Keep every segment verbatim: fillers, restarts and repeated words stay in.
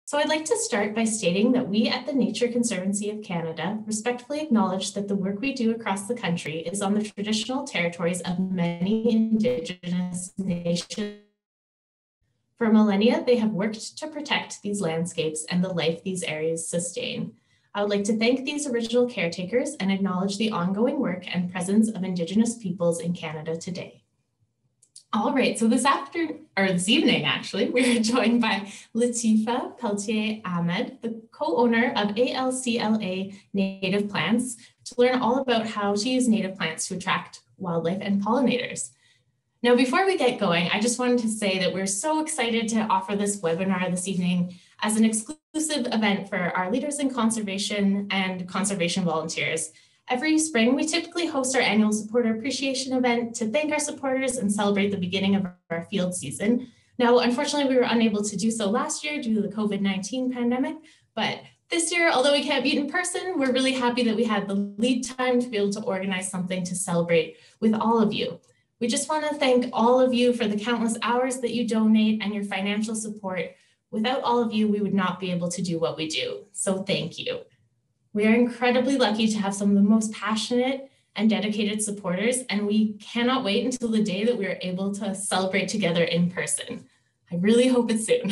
So I'd like to start by stating that we at the Nature Conservancy of Canada respectfully acknowledge that the work we do across the country is on the traditional territories of many Indigenous nations. For millennia, they have worked to protect these landscapes and the life these areas sustain. I would like to thank these original caretakers and acknowledge the ongoing work and presence of Indigenous peoples in Canada today. All right, so this afternoon, or this evening actually, we are joined by Latifa Pelletier-Ahmed, the co-owner of A L C L A Native Plants, to learn all about how to use native plants to attract wildlife and pollinators. Now, before we get going, I just wanted to say that we're so excited to offer this webinar this evening as an exclusive event for our leaders in conservation and conservation volunteers. Every spring, we typically host our annual supporter appreciation event to thank our supporters and celebrate the beginning of our field season. Now, unfortunately, we were unable to do so last year due to the COVID nineteen pandemic, but this year, although we can't meet in person, we're really happy that we had the lead time to be able to organize something to celebrate with all of you. We just want to thank all of you for the countless hours that you donate and your financial support. Without all of you, we would not be able to do what we do, so thank you. We are incredibly lucky to have some of the most passionate and dedicated supporters, and we cannot wait until the day that we are able to celebrate together in person. I really hope it's soon.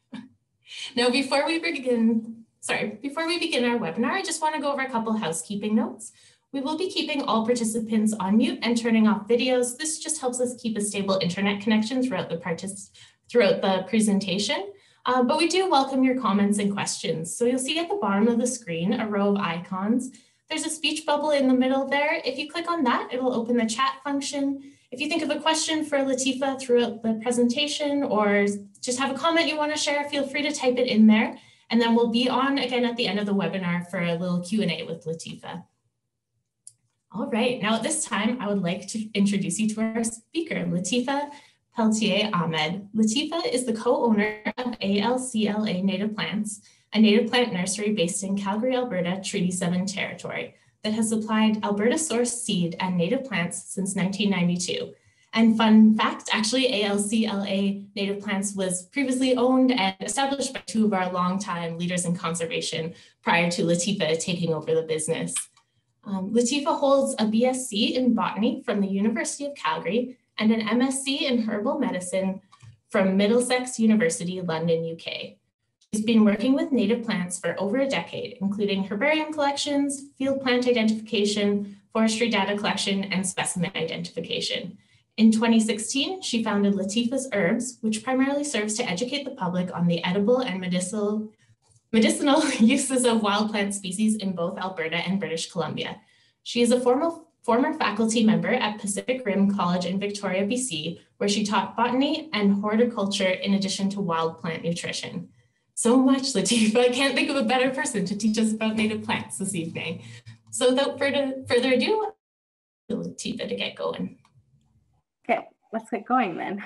Now, before we begin, sorry, before we begin our webinar, I just want to go over a couple housekeeping notes. We will be keeping all participants on mute and turning off videos. This just helps us keep a stable internet connection throughout the, partic throughout the presentation. Uh, but we do welcome your comments and questions. So you'll see at the bottom of the screen a row of icons. There's a speech bubble in the middle there. If you click on that, it will open the chat function. If you think of a question for Latifa throughout the presentation or just have a comment you want to share, feel free to type it in there. And then we'll be on again at the end of the webinar for a little Q and A with Latifa. All right, now at this time, I would like to introduce you to our speaker, Latifa Pelletier-Ahmed. Latifa is the co-owner of A L C L A Native Plants, a native plant nursery based in Calgary, Alberta, Treaty seven territory that has supplied Alberta-sourced seed and native plants since nineteen ninety-two. And fun fact, actually, A L C L A Native Plants was previously owned and established by two of our longtime leaders in conservation prior to Latifa taking over the business. Um, Latifa holds a B S c in botany from the University of Calgary and an M S c in herbal medicine from Middlesex University, London, U K. She's been working with native plants for over a decade, including herbarium collections, field plant identification, forestry data collection, and specimen identification. In twenty sixteen, she founded Latifa's Herbs, which primarily serves to educate the public on the edible and medicinal, medicinal uses of wild plant species in both Alberta and British Columbia. She is a formal former faculty member at Pacific Rim College in Victoria, B C, where she taught botany and horticulture in addition to wild plant nutrition. So much, Latifa. I can't think of a better person to teach us about native plants this evening. So without further, further ado, Latifa to get going. Okay, let's get going then.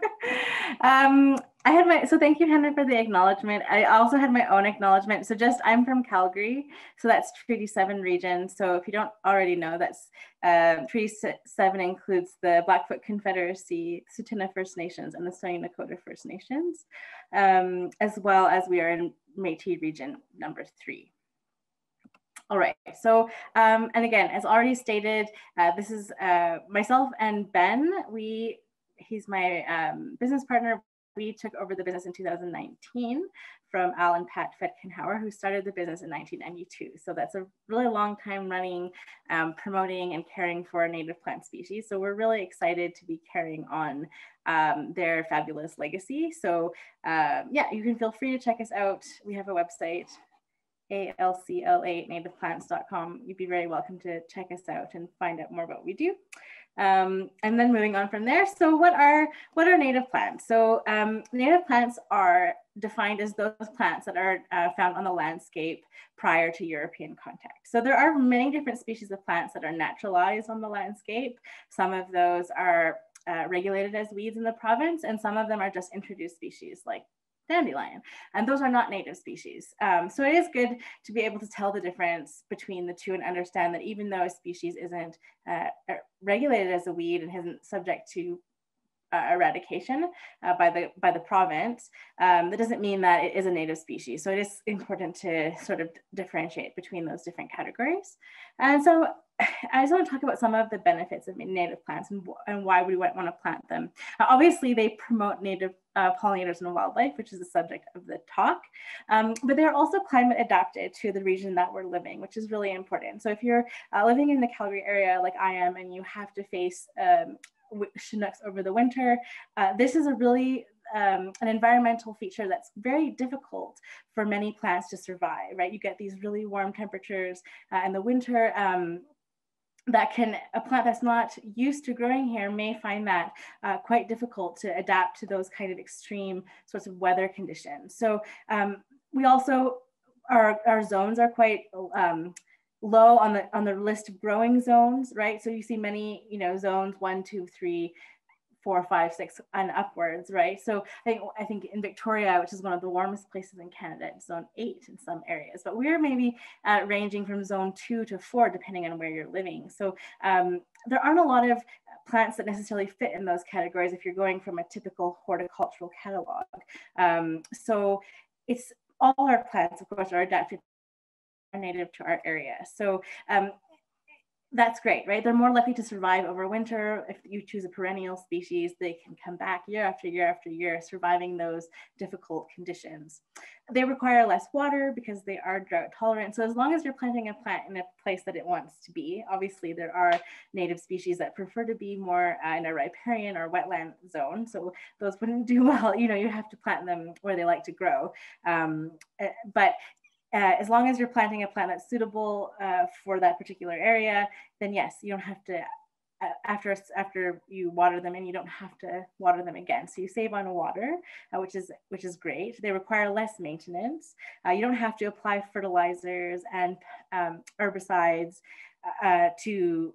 um, I had my, so thank you, Hannah, for the acknowledgement. I also had my own acknowledgement. So just, I'm from Calgary, so that's Treaty seven region. So if you don't already know, that's uh, Treaty seven includes the Blackfoot Confederacy, Tsuut'ina First Nations, and the Stoney Nakoda First Nations, um, as well as we are in Métis region number three. All right, so, um, and again, as already stated, uh, this is uh, myself and Ben. We, he's my um, business partner. We took over the business in two thousand nineteen from Al and Pat Fetkenhauer, who started the business in nineteen ninety-two. So that's a really long time running, um, promoting and caring for native plant species. So we're really excited to be carrying on um, their fabulous legacy. So uh, yeah, you can feel free to check us out. We have a website, A L C L A native plants dot com. You'd be very welcome to check us out and find out more about what we do. Um, and then moving on from there. So what are, what are native plants? So um, native plants are defined as those plants that are uh, found on the landscape prior to European contact. So there are many different species of plants that are naturalized on the landscape. Some of those are uh, regulated as weeds in the province, and some of them are just introduced species like dandelion, and those are not native species. Um, so it is good to be able to tell the difference between the two and understand that even though a species isn't uh, regulated as a weed and isn't subject to uh, eradication uh, by the by the province, um, that doesn't mean that it is a native species. So it is important to sort of differentiate between those different categories. And so I just want to talk about some of the benefits of native plants and, and why we might want to plant them. Uh, obviously, they promote native uh, pollinators and wildlife, which is the subject of the talk, um, but they're also climate adapted to the region that we're living, which is really important. So if you're uh, living in the Calgary area like I am, and you have to face um, Chinooks over the winter, uh, this is a really Um, an environmental feature that's very difficult for many plants to survive, right? You get these really warm temperatures uh, in the winter um, that can, a plant that's not used to growing here may find that uh, quite difficult to adapt to those kind of extreme sorts of weather conditions. So um, we also, our, our zones are quite um, low on the, on the list of growing zones, right? So you see many, you know, zones one, two, three, four, five, six, and upwards, right? So I think, I think in Victoria, which is one of the warmest places in Canada, it's zone eight in some areas, but we're maybe uh, ranging from zone two to four, depending on where you're living. So um, there aren't a lot of plants that necessarily fit in those categories if you're going from a typical horticultural catalog. Um, so it's all our plants, of course, are adapted, are native to our area. So um, that's great, right? They're more likely to survive over winter. If you choose a perennial species, they can come back year after year after year, surviving those difficult conditions. They require less water because they are drought tolerant. So as long as you're planting a plant in a place that it wants to be, obviously there are native species that prefer to be more uh, in a riparian or wetland zone. So those wouldn't do well. You know, you have to plant them where they like to grow. Um, but Uh, as long as you're planting a plant that's suitable uh, for that particular area, then yes, you don't have to, uh, after, after you water them in, you don't have to water them again. So you save on water, uh, which is which is great. They require less maintenance. Uh, you don't have to apply fertilizers and um, herbicides uh, to,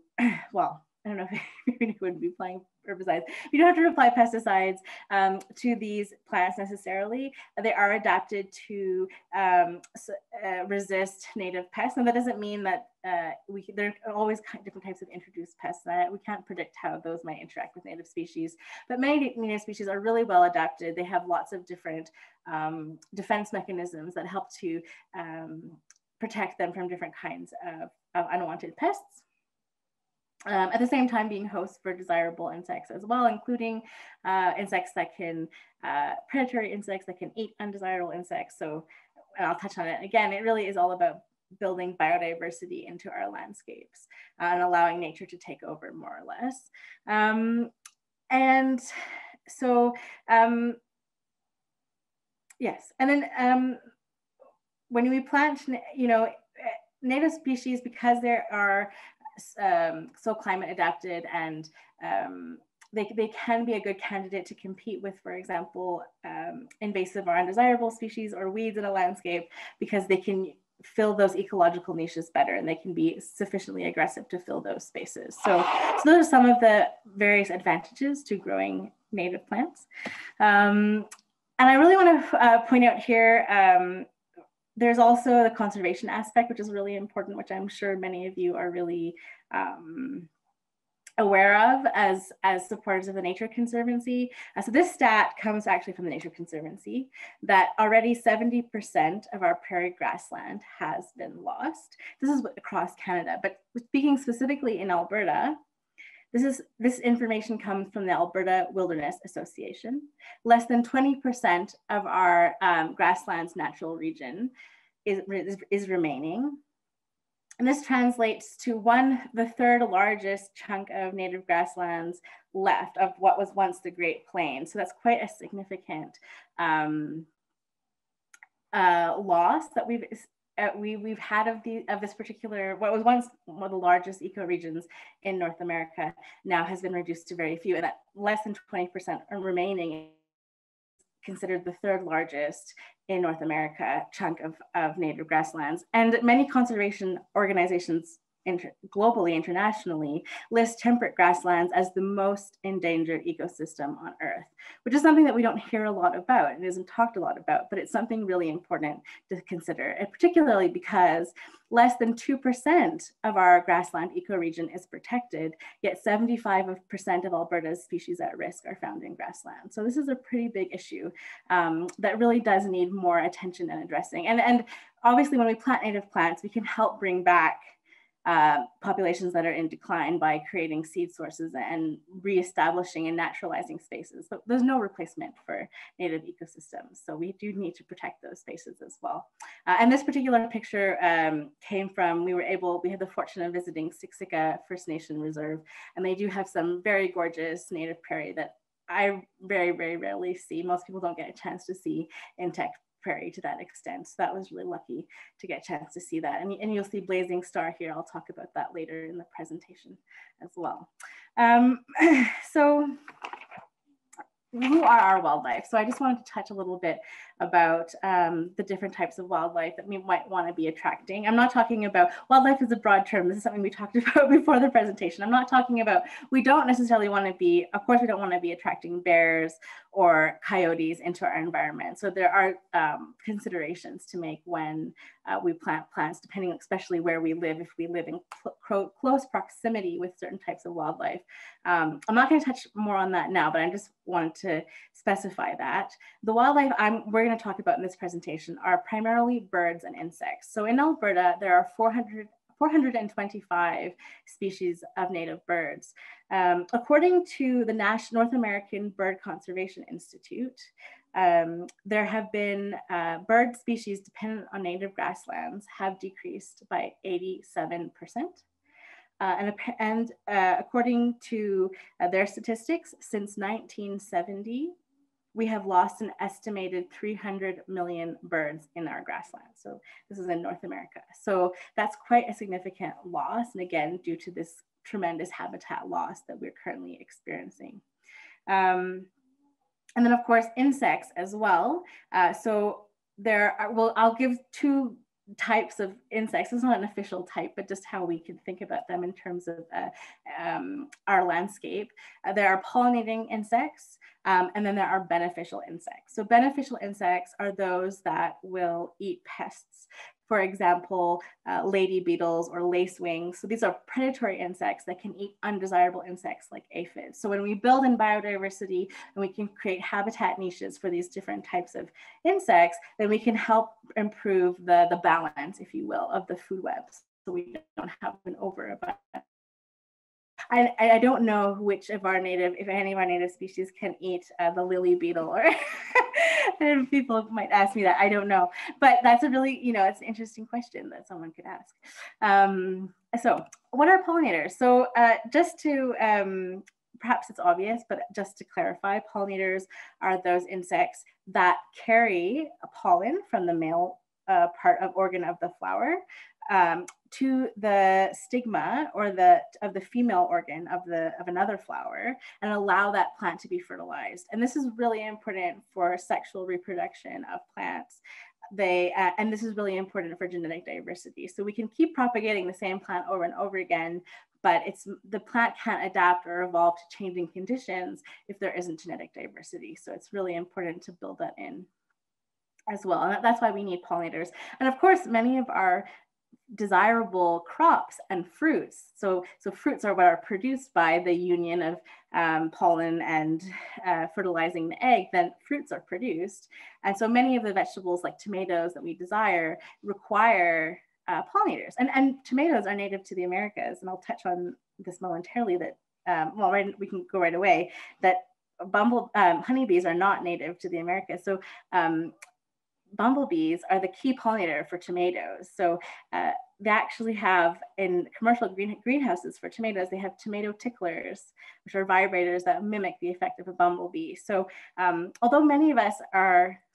well, I don't know if you wouldn't be applying herbicides. You don't have to apply pesticides um, to these plants necessarily. They are adapted to um, uh, resist native pests. And that doesn't mean that uh, we, there are always different types of introduced pests. And we can't predict how those might interact with native species. But many native species are really well adapted. They have lots of different um, defense mechanisms that help to um, protect them from different kinds of, of unwanted pests. Um, at the same time being hosts for desirable insects as well, including uh, insects that can, uh, predatory insects that can eat undesirable insects. So, and I'll touch on it again, it really is all about building biodiversity into our landscapes uh, and allowing nature to take over more or less. Um, and so, um, yes, and then um, when we plant, you know, native species, because there are Um, so climate adapted, and um, they, they can be a good candidate to compete with, for example, um, invasive or undesirable species or weeds in a landscape, because they can fill those ecological niches better, and they can be sufficiently aggressive to fill those spaces. So, so those are some of the various advantages to growing native plants. Um, and I really want to uh, point out here, um, there's also the conservation aspect, which is really important, which I'm sure many of you are really um, aware of as, as supporters of the Nature Conservancy. Uh, so this stat comes actually from the Nature Conservancy, that already seventy percent of our prairie grassland has been lost. This is across Canada, but speaking specifically in Alberta, This, is, this information comes from the Alberta Wilderness Association. Less than twenty percent of our um, grasslands natural region is, is, is remaining. And this translates to one, the third largest chunk of native grasslands left of what was once the Great Plains. So that's quite a significant um, uh, loss that we've Uh, we, we've had of, the, of this particular, what was once one of the largest ecoregions in North America, now has been reduced to very few, and that less than twenty percent remaining considered the third largest in North America chunk of, of native grasslands. And many conservation organizations inter globally, internationally, list temperate grasslands as the most endangered ecosystem on Earth, which is something that we don't hear a lot about and isn't talked a lot about, but it's something really important to consider, and particularly because less than two percent of our grassland ecoregion is protected, yet seventy-five percent of Alberta's species at risk are found in grassland. So this is a pretty big issue um, that really does need more attention and addressing. And, and obviously when we plant native plants, we can help bring back Uh, populations that are in decline by creating seed sources and reestablishing and naturalizing spaces. But there's no replacement for native ecosystems. So we do need to protect those spaces as well. Uh, and this particular picture um, came from, we were able, we had the fortune of visiting Siksika First Nation Reserve, and they do have some very gorgeous native prairie that I very, very rarely see. Most people don't get a chance to see intact prairie to that extent. So that was really lucky to get a chance to see that. And, and you'll see Blazing Star here. I'll talk about that later in the presentation as well. Um, so who are our wildlife? So I just wanted to touch a little bit about um, the different types of wildlife that we might want to be attracting. I'm not talking about, wildlife is a broad term. This is something we talked about before the presentation. I'm not talking about, we don't necessarily want to be, of course we don't want to be attracting bears or coyotes into our environment. So there are um, considerations to make when uh, we plant plants, depending especially where we live, if we live in cl close proximity with certain types of wildlife. Um, I'm not going to touch more on that now, but I just wanted to specify that. The wildlife I'm, we're going to talk about in this presentation are primarily birds and insects. So in Alberta, there are four hundred, four hundred twenty-five species of native birds. Um, according to the National North American Bird Conservation Institute, um, there have been uh, bird species dependent on native grasslands have decreased by eighty-seven percent. Uh, and and uh, according to uh, their statistics, since nineteen seventy, we have lost an estimated three hundred million birds in our grasslands. So this is in North America. So that's quite a significant loss. And again, due to this tremendous habitat loss that we're currently experiencing. Um, and then of course, insects as well. Uh, so there are, well, I'll give two types of insects. It's not an official type, but just how we can think about them in terms of uh, um, our landscape. Uh, there are pollinating insects, um, and then there are beneficial insects. So beneficial insects are those that will eat pests. For example, uh, lady beetles or lacewings. So these are predatory insects that can eat undesirable insects like aphids. So when we build in biodiversity and we can create habitat niches for these different types of insects, then we can help improve the, the balance, if you will, of the food webs. So we don't have an overabundance. I, I don't know which of our native, if any of our native species can eat uh, the lily beetle, or and people might ask me that, I don't know. But that's a really, you know, it's an interesting question that someone could ask. Um, so what are pollinators? So uh, just to, um, perhaps it's obvious, but just to clarify, pollinators are those insects that carry a pollen from the male uh, part of organ of the flower um, to the stigma or the of the female organ of the of another flower, and allow that plant to be fertilized. And this is really important for sexual reproduction of plants. They uh, and this is really important for genetic diversity. So we can keep propagating the same plant over and over again, but it's the plant can't adapt or evolve to changing conditions if there isn't genetic diversity. So it's really important to build that in as well. And that's why we need pollinators. And of course, many of our desirable crops and fruits. So, so fruits are what are produced by the union of um, pollen and uh, fertilizing the egg, then fruits are produced. And so many of the vegetables like tomatoes that we desire require uh, pollinators. And, and tomatoes are native to the Americas. And I'll touch on this momentarily that, um, well, right, we can go right away, that bumble, um, honeybees are not native to the Americas. So um, bumblebees are the key pollinator for tomatoes. So uh, they actually have, in commercial green, greenhouses for tomatoes, they have tomato ticklers, which are vibrators that mimic the effect of a bumblebee. So um, although many of us are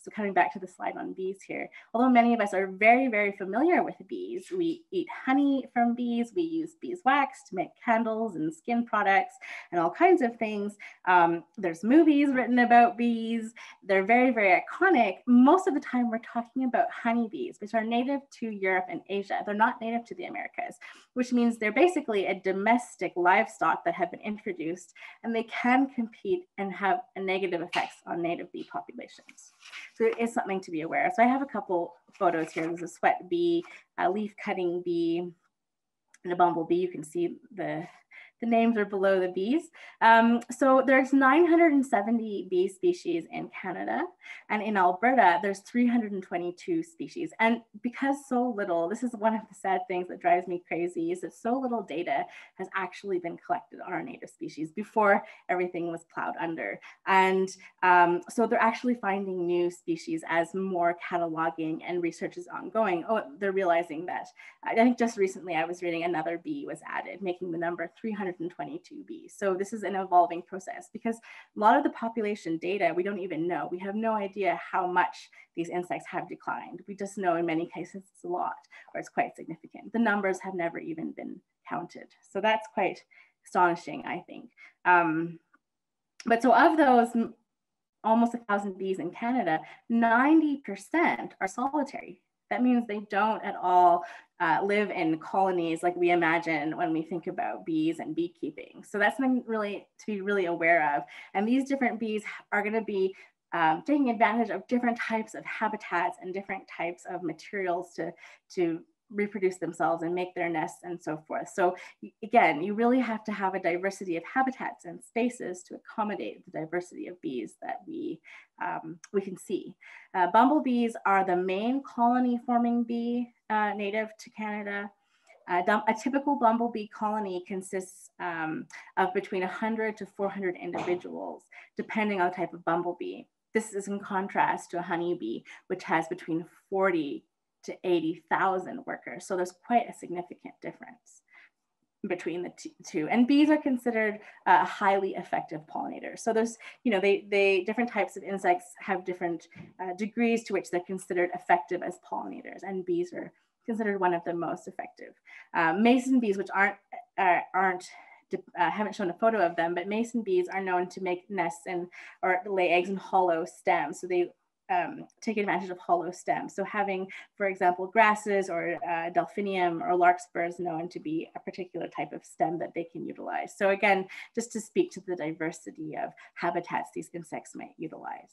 So coming back to the slide on bees here, although many of us are very, very familiar with bees, we eat honey from bees, we use beeswax to make candles and skin products and all kinds of things. Um, there's movies written about bees. They're very, very iconic. Most of the time we're talking about honeybees, which are native to Europe and Asia. They're not native to the Americas, which means they're basically a domestic livestock that have been introduced, and they can compete and have a negative effects on native bee populations. So it is something to be aware of. So I have a couple photos here. There's a sweat bee, a leaf cutting bee, and a bumblebee. You can see the The names are below the bees. Um, so there's nine hundred seventy bee species in Canada, and in Alberta, there's three hundred twenty-two species. And because so little, this is one of the sad things that drives me crazy, is that so little data has actually been collected on our native species before everything was plowed under. And um, so they're actually finding new species as more cataloging and research is ongoing. Oh, they're realizing that, I think just recently I was reading another bee was added, making the number three hundred twenty-two bees. So this is an evolving process, because a lot of the population data we don't even know. We have no idea how much these insects have declined. We just know in many cases it's a lot, or it's quite significant. The numbers have never even been counted. So that's quite astonishing, I think. Um, but so of those almost a thousand bees in Canada, ninety percent are solitary. That means they don't at all uh, live in colonies like we imagine when we think about bees and beekeeping. So that's something really to be really aware of. And these different bees are going to be um, taking advantage of different types of habitats and different types of materials to, to reproduce themselves and make their nests and so forth. So again, you really have to have a diversity of habitats and spaces to accommodate the diversity of bees that we, um, we can see. Uh, bumblebees are the main colony forming bee uh, native to Canada. Uh, a typical bumblebee colony consists um, of between one hundred to four hundred individuals, depending on the type of bumblebee. This is in contrast to a honeybee, which has between forty to eighty thousand workers. So there's quite a significant difference between the two. And bees are considered uh, highly effective pollinators. So there's, you know, they, they different types of insects have different uh, degrees to which they're considered effective as pollinators, and bees are considered one of the most effective. Uh, mason bees, which aren't, uh, aren't Uh, haven't shown a photo of them, but mason bees are known to make nests and or lay eggs in hollow stems. So they um, take advantage of hollow stems. So having, for example, grasses or uh, delphinium or larkspur is known to be a particular type of stem that they can utilize. So again, just to speak to the diversity of habitats these insects might utilize.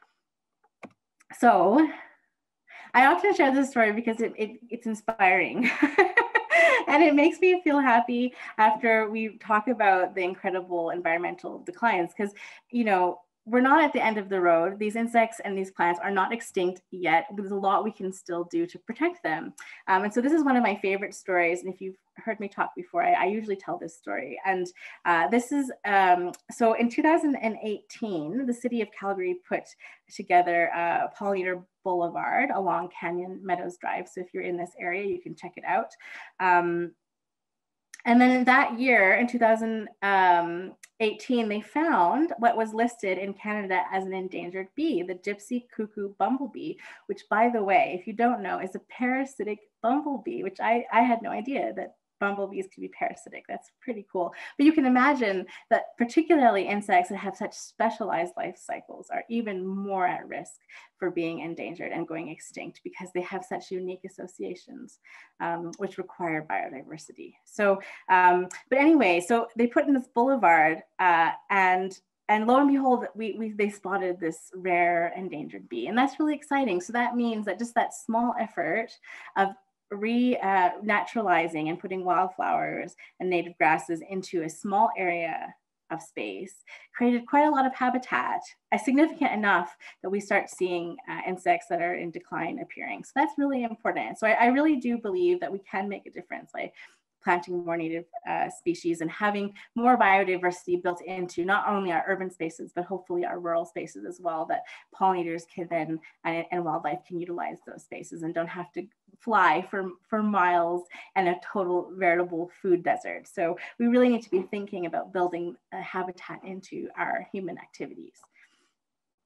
So I often share this story because it, it, it's inspiring. And it makes me feel happy after we talk about the incredible environmental declines, because, you know, we're not at the end of the road. These insects and these plants are not extinct yet. There's a lot we can still do to protect them. Um, and so this is one of my favorite stories. And if you've heard me talk before, I, I usually tell this story. And uh, this is, um, so in two thousand eighteen, the city of Calgary put together a pollinator boulevard along Canyon Meadows Drive. So if you're in this area, you can check it out. Um, And then in that year, in two thousand eighteen, they found what was listed in Canada as an endangered bee, the gypsy cuckoo bumblebee, which, by the way, if you don't know, is a parasitic bumblebee, which I, I had no idea that bumblebees can be parasitic. That's pretty cool. But you can imagine that particularly insects that have such specialized life cycles are even more at risk for being endangered and going extinct because they have such unique associations, um, which require biodiversity. So, um, but anyway, so they put in this boulevard uh, and And lo and behold, we, we, they spotted this rare endangered bee. And that's really exciting. So that means that just that small effort of re-naturalizing uh, and putting wildflowers and native grasses into a small area of space created quite a lot of habitat, uh, significant enough that we start seeing uh, insects that are in decline appearing. So that's really important. So I, I really do believe that we can make a difference by planting more native uh, species and having more biodiversity built into not only our urban spaces, but hopefully our rural spaces as well, that pollinators can then, and, and wildlife can utilize those spaces and don't have to fly for, for miles and a total veritable food desert. So we really need to be thinking about building a habitat into our human activities.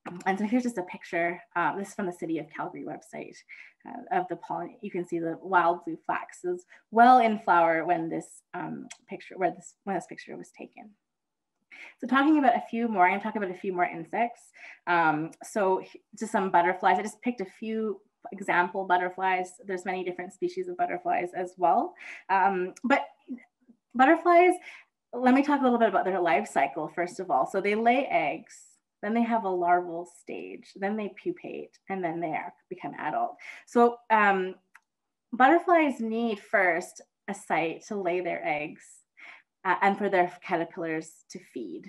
And so here's just a picture. Uh, this is from the City of Calgary website uh, of the pollen. You can see the wild blue flax is well in flower when this um, picture, where this when this picture was taken. So talking about a few more, I'm going to talk about a few more insects. Um, so just some butterflies. I just picked a few example butterflies. There's many different species of butterflies as well. Um, but butterflies, let me talk a little bit about their life cycle first of all. So they lay eggs, then they have a larval stage, then they pupate, and then they are, become adult. So um, butterflies need first a site to lay their eggs uh, and for their caterpillars to feed.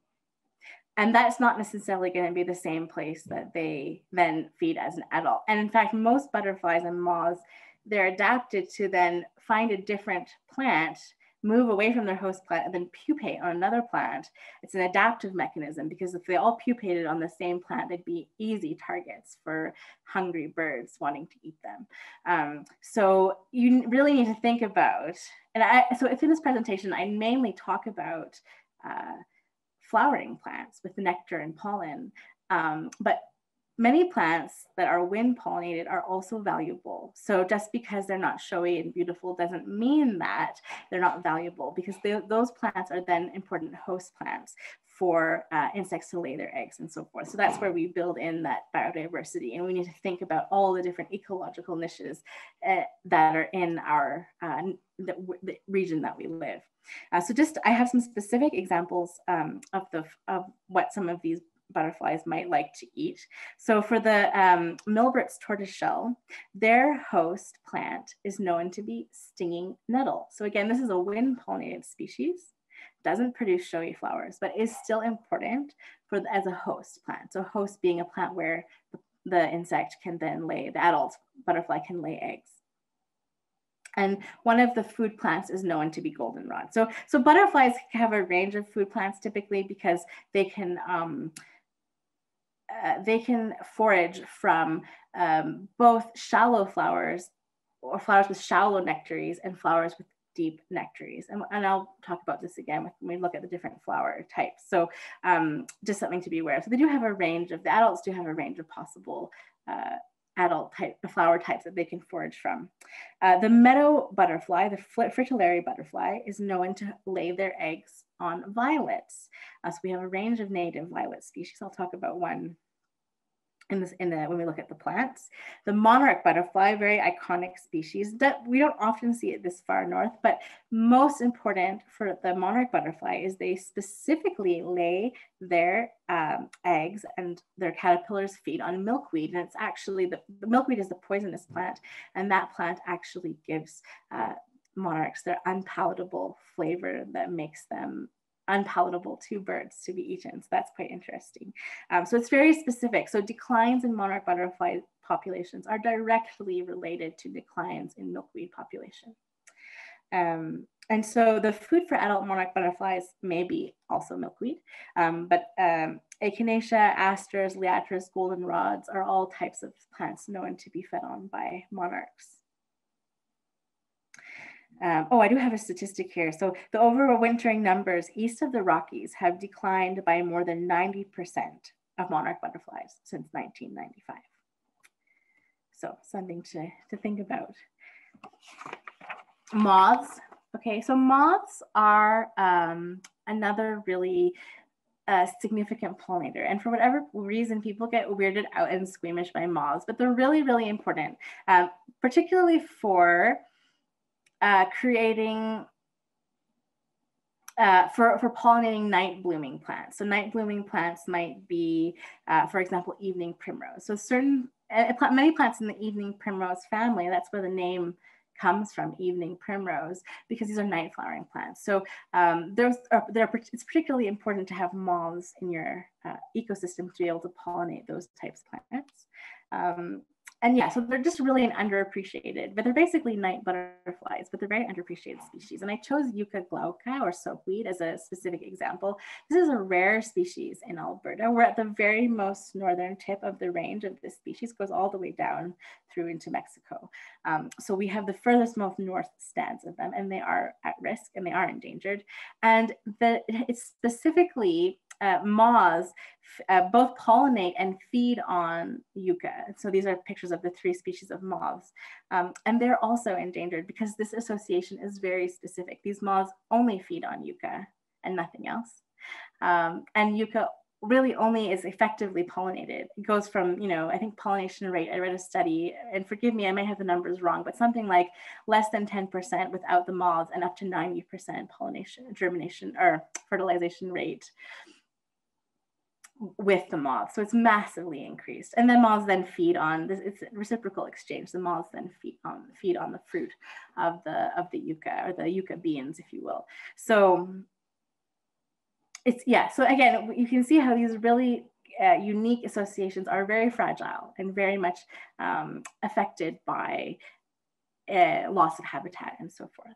And that's not necessarily going to be the same place that they then feed as an adult. And in fact, most butterflies and moths, they're adapted to then find a different plant, move away from their host plant, and then pupate on another plant. It's an adaptive mechanism, because if they all pupated on the same plant, they'd be easy targets for hungry birds wanting to eat them. Um, so you really need to think about, and I, so in this presentation, I mainly talk about uh, flowering plants with nectar and pollen, um, but many plants that are wind pollinated are also valuable. So just because they're not showy and beautiful doesn't mean that they're not valuable, because they, those plants are then important host plants for uh, insects to lay their eggs and so forth. So that's where we build in that biodiversity, and we need to think about all the different ecological niches uh, that are in our uh, the, the region that we live. Uh, so just, I have some specific examples um, of, the, of what some of these butterflies might like to eat. So for the um, Milbert's tortoiseshell, their host plant is known to be stinging nettle. So again, this is a wind pollinated species, doesn't produce showy flowers, but is still important for the, as a host plant. So host being a plant where the, the insect can then lay, the adult butterfly can lay eggs. And one of the food plants is known to be goldenrod. So, so butterflies have a range of food plants typically, because they can um, uh, they can forage from um, both shallow flowers, or flowers with shallow nectaries, and flowers with deep nectaries. And, and I'll talk about this again when we look at the different flower types. So um, just something to be aware of. So they do have a range of, the adults do have a range of possible uh, adult type flower types that they can forage from. Uh, the meadow butterfly, the fritillary butterfly, is known to lay their eggs on violets. Uh, so we have a range of native violet species. I'll talk about one in this in the when we look at the plants. The monarch butterfly, very iconic species that we don't often see it this far north, but most important for the monarch butterfly is they specifically lay their um, eggs and their caterpillars feed on milkweed. And it's actually, the, the milkweed is the poisonous plant, and that plant actually gives uh, monarchs their unpalatable flavor that makes them unpalatable to birds to be eaten. So that's quite interesting. Um, so it's very specific. So declines in monarch butterfly populations are directly related to declines in milkweed population. Um, and so the food for adult monarch butterflies may be also milkweed, um, but um, echinacea, asters, liatris, goldenrods are all types of plants known to be fed on by monarchs. Um, oh, I do have a statistic here. So the overwintering numbers east of the Rockies have declined by more than ninety percent of monarch butterflies since nineteen ninety-five. So something to, to think about. Moths. Okay, so moths are um, another really uh, significant pollinator. And for whatever reason, people get weirded out and squeamish by moths, but they're really, really important, um, particularly for Uh, creating, uh, for, for pollinating night blooming plants. So night blooming plants might be, uh, for example, evening primrose. So certain, uh, many plants in the evening primrose family, that's where the name comes from, evening primrose, because these are night flowering plants. So um, there's, uh, there, it's particularly important to have moths in your uh, ecosystem to be able to pollinate those types of plants. Um, And yeah, so they're just really an underappreciated, but they're basically night butterflies, but they're very underappreciated species. And I chose Yucca glauca, or soapweed, as a specific example. This is a rare species in Alberta. We're at the very most northern tip of the range of this species, goes all the way down through into Mexico. Um, so we have the furthest most north stands of them, and they are at risk and they are endangered. And the, it's specifically uh, moths uh, both pollinate and feed on yucca. So these are pictures of the three species of moths. Um, and they're also endangered because this association is very specific. These moths only feed on yucca and nothing else. Um, and yucca really only is effectively pollinated. It goes from, you know, I think pollination rate, I read a study, and forgive me, I may have the numbers wrong, but something like less than ten percent without the moths and up to ninety percent pollination, germination, or fertilization rate with the moths. So it's massively increased. And then moths then feed on this, it's reciprocal exchange. The moths then feed on, feed on the fruit of the, of the yucca, or the yucca beans, if you will. So it's, yeah, so again, you can see how these really uh, unique associations are very fragile and very much um, affected by uh, loss of habitat and so forth.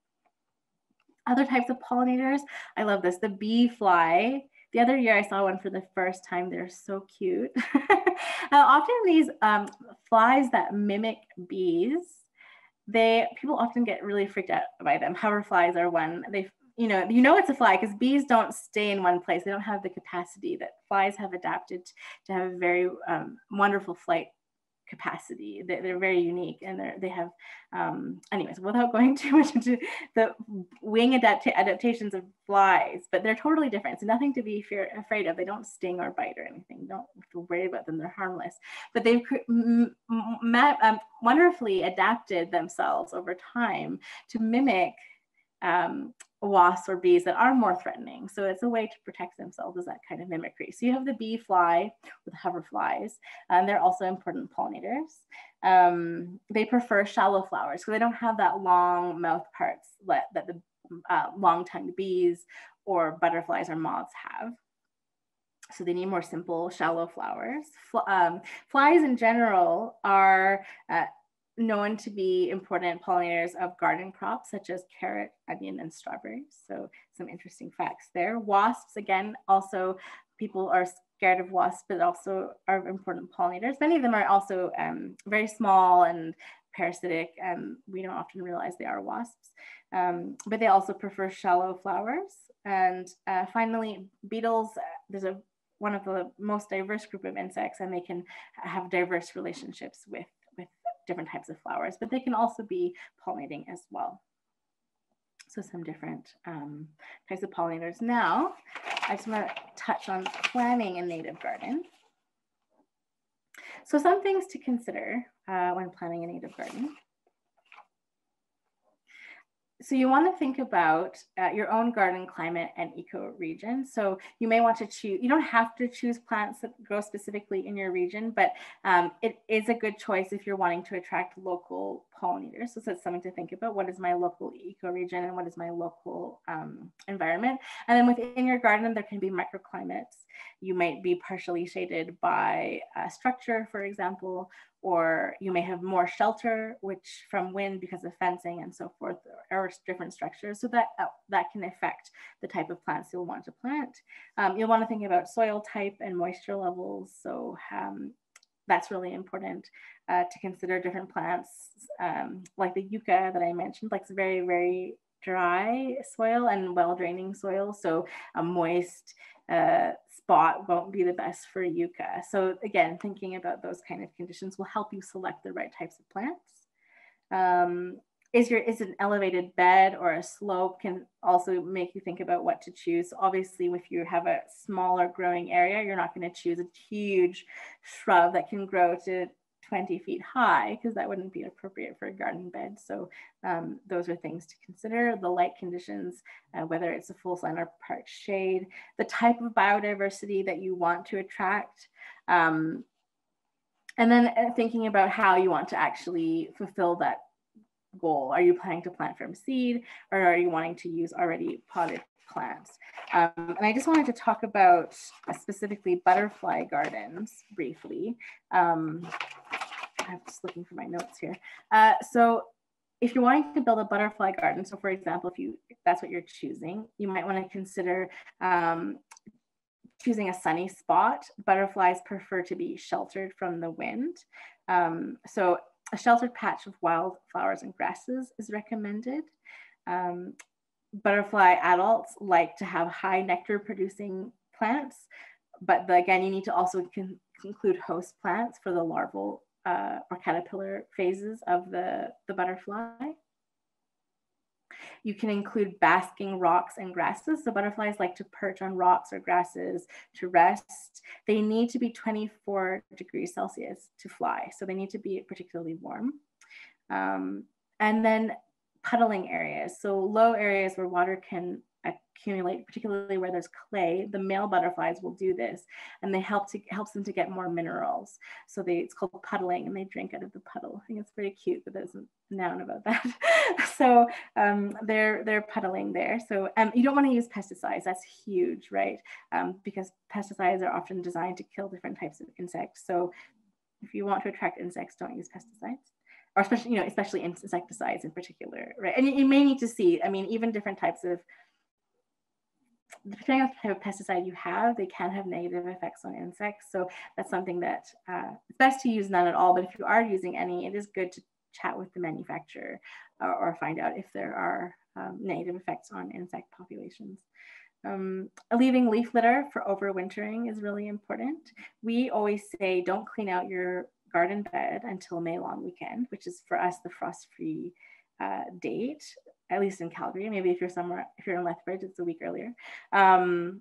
Other types of pollinators, I love this, the bee fly. The other year I saw one for the first time. They're so cute. Now, often these um, flies that mimic bees, they, people often get really freaked out by them. Hoverflies are one. They, you know, you know it's a fly because bees don't stay in one place. They don't have the capacity that flies have adapted to have a very um, wonderful flight capacity. They're, they're very unique, and they're, they have, um, anyways, without going too much into the wing adapt adaptations of flies, but they're totally different. So nothing to be fear, afraid of. They don't sting or bite or anything. Don't have to worry about them. They're harmless. But they've um, wonderfully adapted themselves over time to mimic um, wasps or bees that are more threatening. So it's a way to protect themselves, as that kind of mimicry. So you have the bee fly with hoverflies, and they're also important pollinators. Um, they prefer shallow flowers, so they don't have that long mouth parts that, that the uh, long-tongued bees or butterflies or moths have. So they need more simple, shallow flowers. Fl um, flies in general are uh, known to be important pollinators of garden crops such as carrot, onion, and strawberries. So some interesting facts there. Wasps, again, also people are scared of wasps, but also are important pollinators. Many of them are also um, very small and parasitic, and we don't often realize they are wasps. Um, but they also prefer shallow flowers. And uh, finally, beetles, there's a one of the most diverse group of insects, and they can have diverse relationships with different types of flowers, but they can also be pollinating as well. So some different um, types of pollinators. Now, I just want to touch on planting a native garden. So some things to consider uh, when planting a native garden. So you want to think about uh, your own garden climate and ecoregion. So you may want to choose, you don't have to choose plants that grow specifically in your region, but um, it is a good choice if you're wanting to attract local pollinators. So that's something to think about. What is my local ecoregion and what is my local um, environment? And then within your garden, there can be microclimates. You might be partially shaded by a structure, for example, or you may have more shelter, which from wind because of fencing and so forth, or different structures. So that, uh, that can affect the type of plants you'll want to plant. Um, you'll want to think about soil type and moisture levels. So um, that's really important uh, to consider different plants, um, like the yucca that I mentioned, like it's very, very dry soil and well-draining soil. So a moist uh, spot won't be the best for yucca. So again, thinking about those kind of conditions will help you select the right types of plants. Um, is your is an elevated bed or a slope can also make you think about what to choose. Obviously, if you have a smaller growing area, you're not going to choose a huge shrub that can grow to twenty feet high, because that wouldn't be appropriate for a garden bed. So um, those are things to consider. The light conditions, uh, whether it's a full sun or part shade, the type of biodiversity that you want to attract, um, and then uh, thinking about how you want to actually fulfill that goal. Are you planning to plant from seed, or are you wanting to use already potted plants? Um, and I just wanted to talk about uh, specifically butterfly gardens briefly. Um, I'm just looking for my notes here. Uh, so if you're wanting to build a butterfly garden, so for example, if you if that's what you're choosing, you might want to consider um, choosing a sunny spot. Butterflies prefer to be sheltered from the wind. Um, so a sheltered patch of wildflowers and grasses is recommended. Um, butterfly adults like to have high nectar producing plants. But the, again, you need to also con include host plants for the larval uh, or caterpillar phases of the, the butterfly. You can include basking rocks and grasses. So butterflies like to perch on rocks or grasses to rest. They need to be twenty-four degrees Celsius to fly. So they need to be particularly warm. Um, and then puddling areas. So low areas where water can accumulate, particularly where there's clay. The male butterflies will do this, and they help to helps them to get more minerals. So they it's called puddling, and they drink out of the puddle. I think it's pretty cute, but there's a noun about that. So um, they're they're puddling there. So um, you don't want to use pesticides. That's huge, right? Um, because pesticides are often designed to kill different types of insects. So if you want to attract insects, don't use pesticides. Or especially, you know, especially insecticides in particular, right? And you, you may need to see, I mean, even different types of, depending on the type of pesticide you have, they can have negative effects on insects. So that's something that uh, it's best to use none at all. But if you are using any, it is good to chat with the manufacturer or, or find out if there are um, negative effects on insect populations. Um, leaving leaf litter for overwintering is really important. We always say don't clean out your garden bed until May long weekend, which is for us the frost-free uh, date, at least in Calgary. Maybe if you're somewhere, if you're in Lethbridge, it's a week earlier. Um,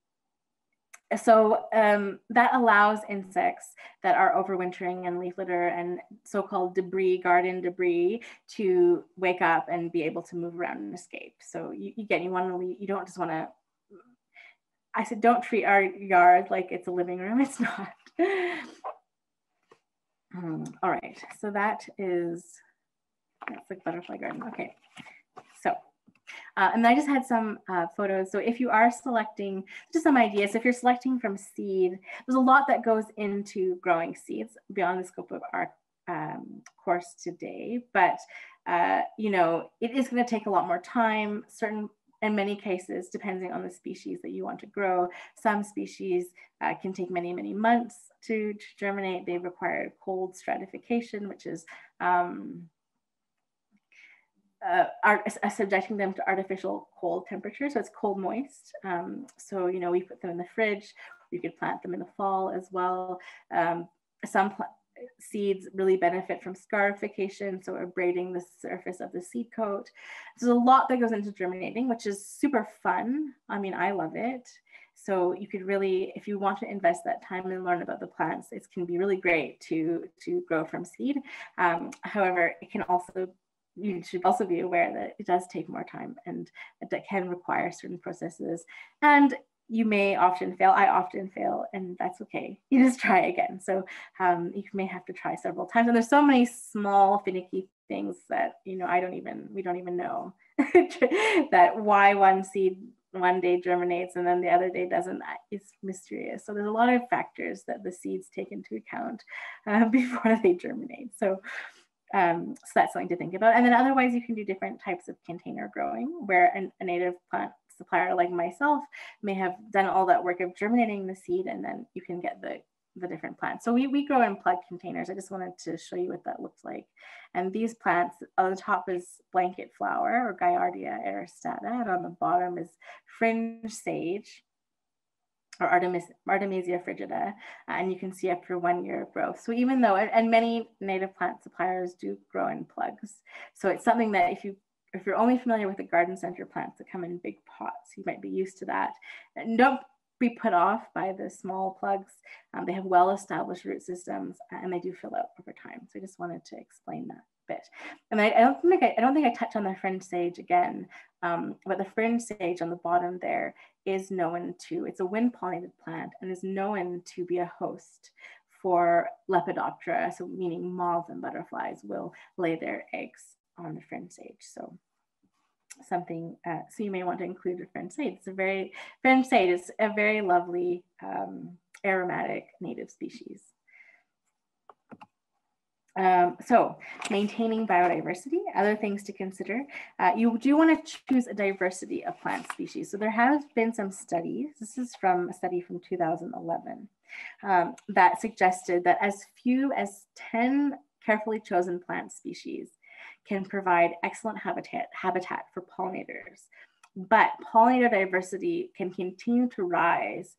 so um, that allows insects that are overwintering and leaf litter and so-called debris, garden debris, to wake up and be able to move around and escape. So you, again, you want to leave, you don't just want to, I said, don't treat our yard like it's a living room. It's not. Um, all right, so that is, that's like butterfly garden. Okay, so, uh, and I just had some uh, photos. So if you are selecting, just some ideas, so if you're selecting from seed, there's a lot that goes into growing seeds beyond the scope of our um, course today. But, uh, you know, it is going to take a lot more time. Certain, in many cases, depending on the species that you want to grow, some species uh, can take many, many months to, to germinate. They require cold stratification, which is um, uh, art, uh, subjecting them to artificial cold temperature. So it's cold moist. Um, so, you know, we put them in the fridge. You could plant them in the fall as well. Um, some seeds really benefit from scarification, so abrading the surface of the seed coat. There's a lot that goes into germinating, which is super fun. I mean, I love it. So you could really, if you want to invest that time and learn about the plants, it can be really great to, to grow from seed. Um, however, it can also, you should also be aware that it does take more time and that can require certain processes. And you may often fail. I often fail, and that's okay. You just try again. So um, you may have to try several times. And there's so many small, finicky things that, you know, I don't even, we don't even know that why one seed one day germinates and then the other day doesn't. It's mysterious. So there's a lot of factors that the seeds take into account uh, before they germinate. So Um, so that's something to think about. And then otherwise you can do different types of container growing where an, a native plant supplier like myself may have done all that work of germinating the seed, and then you can get the, the different plants. So we, we grow in plug containers. I just wanted to show you what that looks like. And these plants, on the top is blanket flower or Gaillardia aristata, and on the bottom is fringe sage or Artemis, Artemisia frigida, and you can see after one year of growth. So even though, and, and many native plant suppliers do grow in plugs. So it's something that if you, if you're only familiar with the garden center plants that come in big pots, you might be used to that. And don't be put off by the small plugs. Um, they have well-established root systems and they do fill out over time. So I just wanted to explain that bit. And I, I don't think I, I don't think I touched on the fringe sage again, um, but the fringe sage on the bottom there is known to, it's a wind pollinated plant and is known to be a host for Lepidoptera, so meaning moths and butterflies will lay their eggs on the fringe sage. So something, uh, so you may want to include the fringe sage. It's a very, fringe sage is a very lovely um, aromatic native species. Um, so maintaining biodiversity, other things to consider. Uh, you do want to choose a diversity of plant species. So there have been some studies, this is from a study from two thousand eleven, um, that suggested that as few as ten carefully chosen plant species can provide excellent habitat, habitat for pollinators. but pollinator diversity can continue to rise.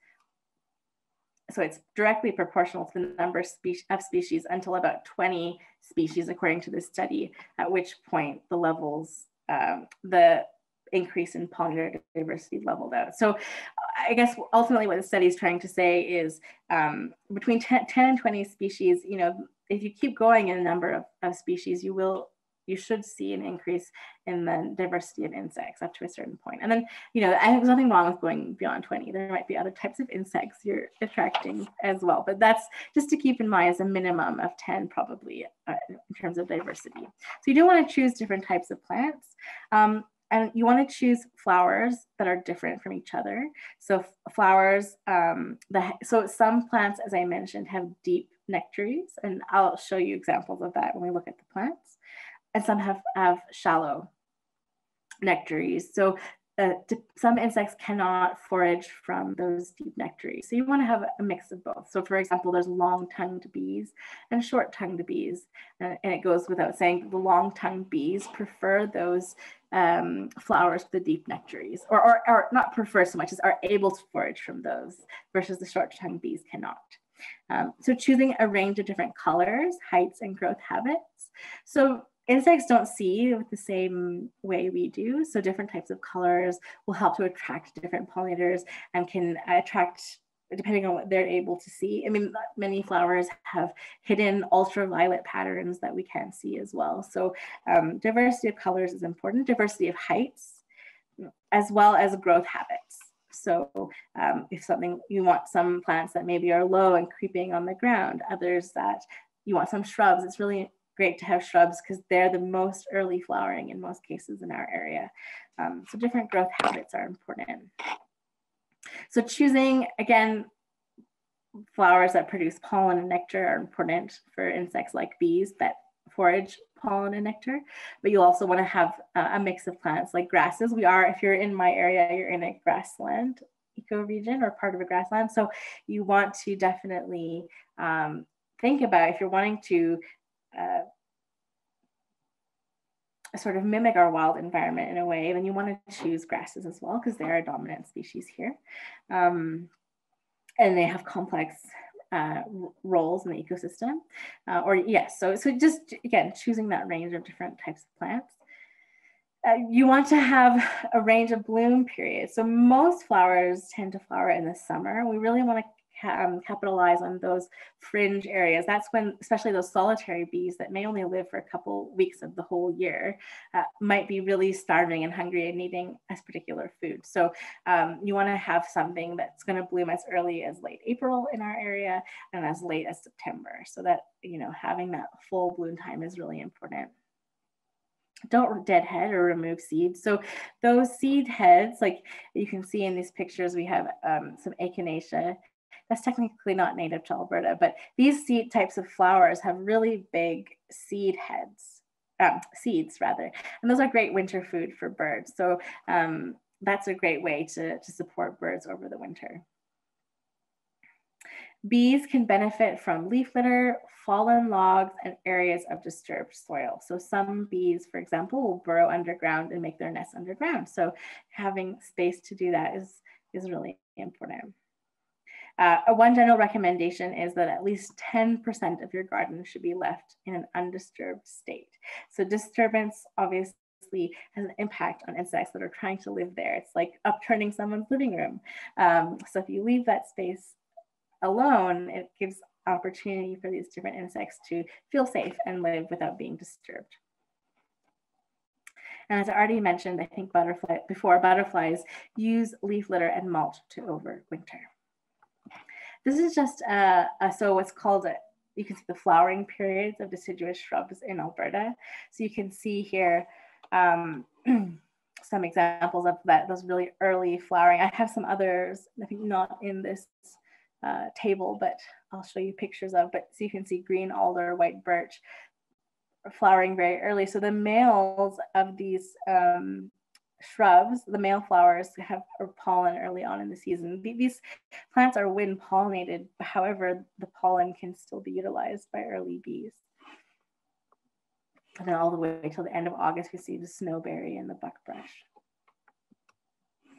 So it's directly proportional to the number of, spe of species until about twenty species, according to this study, at which point the levels, um, the increase in pollinator diversity leveled out. So I guess ultimately what the study is trying to say is um, between ten, ten and twenty species, you know, if you keep going in a number of, of species, you will you should see an increase in the diversity of insects up to a certain point. And then, you know, there's nothing wrong with going beyond twenty. There might be other types of insects you're attracting as well, but that's just to keep in mind as a minimum of ten probably uh, in terms of diversity. So you do want to choose different types of plants. Um, and you want to choose flowers that are different from each other. So flowers, um, the, so some plants, as I mentioned, have deep nectaries, and I'll show you examples of that when we look at the plants. And some have, have shallow nectaries. So uh, some insects cannot forage from those deep nectaries. So you want to have a mix of both. So for example, there's long-tongued bees and short-tongued bees. Uh, and it goes without saying, the long-tongued bees prefer those um, flowers with the deep nectaries, or, or, or not prefer so much as are able to forage from those, versus the short-tongued bees cannot. Um, so choosing a range of different colors, heights, and growth habits. So insects don't see with the same way we do. So different types of colors will help to attract different pollinators and can attract, depending on what they're able to see. I mean, many flowers have hidden ultraviolet patterns that we can't see as well. So um, diversity of colors is important, diversity of heights, as well as growth habits. So um, if something, you want some plants that maybe are low and creeping on the ground, others that you want some shrubs, it's really great to have shrubs because they're the most early flowering in most cases in our area. Um, so different growth habits are important. So choosing, again, flowers that produce pollen and nectar are important for insects like bees that forage pollen and nectar, but you'll also want to have uh, a mix of plants like grasses. We are, if you're in my area, you're in a grassland ecoregion or part of a grassland. So you want to definitely um, think about if you're wanting to uh, sort of mimic our wild environment in a way, then you want to choose grasses as well because they're a dominant species here. Um, and they have complex uh, roles in the ecosystem. Uh, or yes, so, so just, again, choosing that range of different types of plants. Uh, you want to have a range of bloom periods. So most flowers tend to flower in the summer. We really want to Um, capitalize on those fringe areas. That's when, especially those solitary bees that may only live for a couple weeks of the whole year, uh, might be really starving and hungry and needing a particular food. So um, you want to have something that's going to bloom as early as late April in our area and as late as September, so that, you know, having that full bloom time is really important. Don't deadhead or remove seeds. So those seed heads, like you can see in these pictures, we have um, some echinacea. That's technically not native to Alberta, but these seed types of flowers have really big seed heads, um, seeds rather, and those are great winter food for birds. So um, that's a great way to, to support birds over the winter. Bees can benefit from leaf litter, fallen logs, and areas of disturbed soil. So some bees, for example, will burrow underground and make their nests underground. So having space to do that is, is really important. Uh, one general recommendation is that at least ten percent of your garden should be left in an undisturbed state. So disturbance obviously has an impact on insects that are trying to live there. It's like upturning someone's living room. Um, so if you leave that space alone, it gives opportunity for these different insects to feel safe and live without being disturbed. And as I already mentioned, I think butterfly, before, butterflies use leaf litter and mulch to overwinter. This is just, uh, a, so what's called, a, you can see the flowering periods of deciduous shrubs in Alberta. So you can see here um, some examples of that, those really early flowering. I have some others, I think not in this uh, table, but I'll show you pictures of, but so you can see green alder, white birch flowering very early. So the males of these um, shrubs, the male flowers have pollen early on in the season. These plants are wind pollinated, however, the pollen can still be utilized by early bees. And then all the way till the end of August, we see the snowberry and the buckbrush.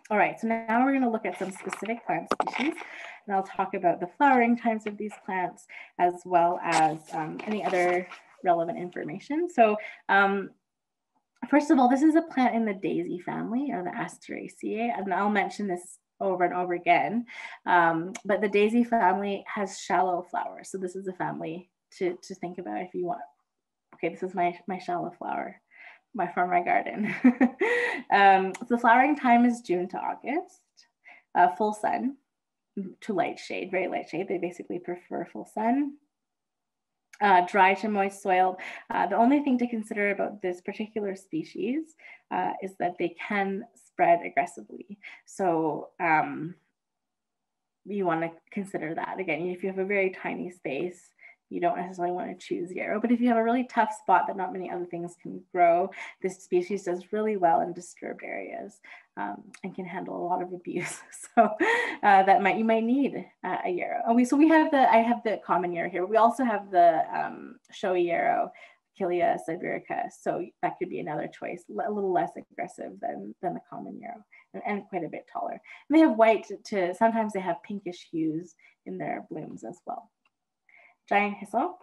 All right, so now we're going to look at some specific plant species, and I'll talk about the flowering times of these plants as well as um, any other relevant information. So um, first of all, this is a plant in the daisy family, or the Asteraceae, and I'll mention this over and over again, um, but the daisy family has shallow flowers. So this is a family to, to think about if you want. Okay, this is my, my shallow flower. My from my garden. um, so the flowering time is June to August, uh, full sun to light shade, very light shade. They basically prefer full sun. Uh, dry to moist soil. Uh, the only thing to consider about this particular species uh, is that they can spread aggressively. So um, you want to consider that. Again, if you have a very tiny space, you don't necessarily want to choose yarrow, but if you have a really tough spot that not many other things can grow, this species does really well in disturbed areas um, and can handle a lot of abuse. So uh, that might, you might need uh, a yarrow. And we, so we have the, I have the common yarrow here. We also have the um, showy yarrow, Achillea sibirica. So that could be another choice, a little less aggressive than, than the common yarrow, and, and quite a bit taller. And they have white to, sometimes they have pinkish hues in their blooms as well. Giant hyssop,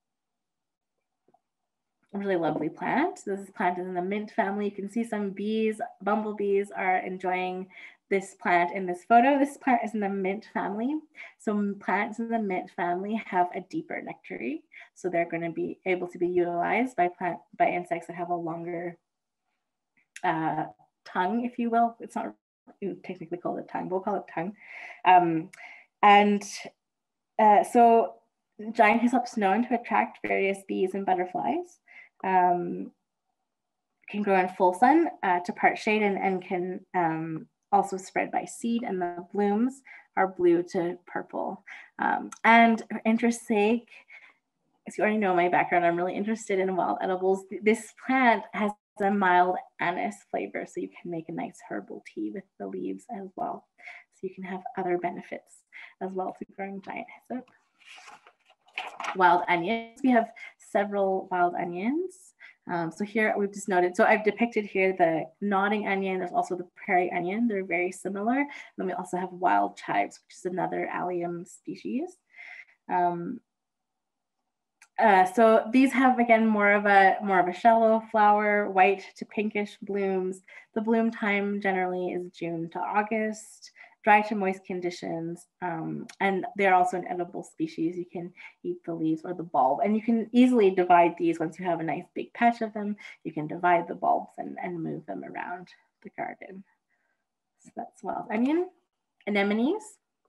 a really lovely plant. This plant is in the mint family. You can see some bees, bumblebees are enjoying this plant in this photo. This plant is in the mint family. So plants in the mint family have a deeper nectary. So they're going to be able to be utilized by plant by insects that have a longer uh, tongue, if you will. It's not technically called a tongue, but we'll call it tongue. Um, and uh, so giant hyssop is known to attract various bees and butterflies. Um, can grow in full sun uh, to part shade, and, and can um, also spread by seed, and the blooms are blue to purple. Um, and for interest's sake, as you already know my background, I'm really interested in wild edibles. This plant has a mild anise flavor, so you can make a nice herbal tea with the leaves as well. So you can have other benefits as well to growing giant hyssop. Wild onions. We have several wild onions. Um, so here we've just noted, so I've depicted here the nodding onion. There's also the prairie onion. They're very similar. And then we also have wild chives, which is another allium species. Um, uh, so these have, again, more of a more of a shallow flower, white to pinkish blooms. The bloom time generally is June to August. Dry to moist conditions, um, and they're also an edible species. You can eat the leaves or the bulb, and you can easily divide these once you have a nice big patch of them. You can divide the bulbs and, and move them around the garden. So that's wild onion. Anemones.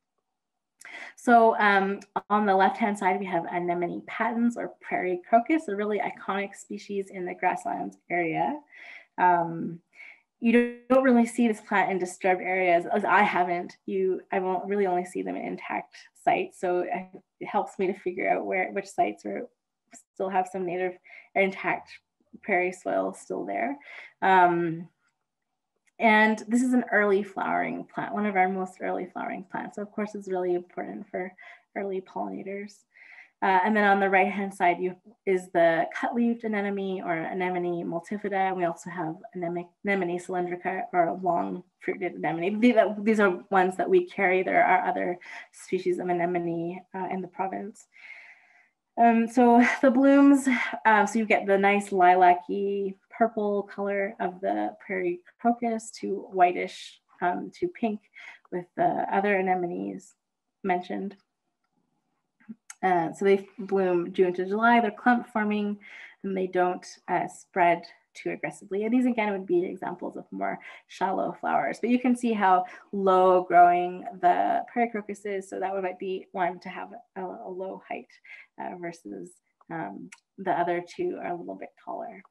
So um, on the left-hand side, we have anemone patens or prairie crocus, a really iconic species in the grasslands area. Um, You don't really see this plant in disturbed areas, as I haven't. You, I won't really only see them in intact sites. So it helps me to figure out where, which sites are still have some native or intact prairie soil still there. Um, and this is an early flowering plant, one of our most early flowering plants. So of course, it's really important for early pollinators. Uh, and then on the right-hand side you, is the cut-leaved anemone or anemone multifida. And we also have anemone, anemone cylindrica, or long-fruited anemone. These are ones that we carry. There are other species of anemone uh, in the province. Um, so the blooms, uh, so you get the nice lilac-y purple color of the prairie crocus to whitish um, to pink with the other anemones mentioned. Uh, so they bloom June to July. They're clump forming, and they don't uh, spread too aggressively. And these again would be examples of more shallow flowers. But you can see how low growing the prairie crocus is. So that might be one to have a, a low height uh, versus um, the other two are a little bit taller.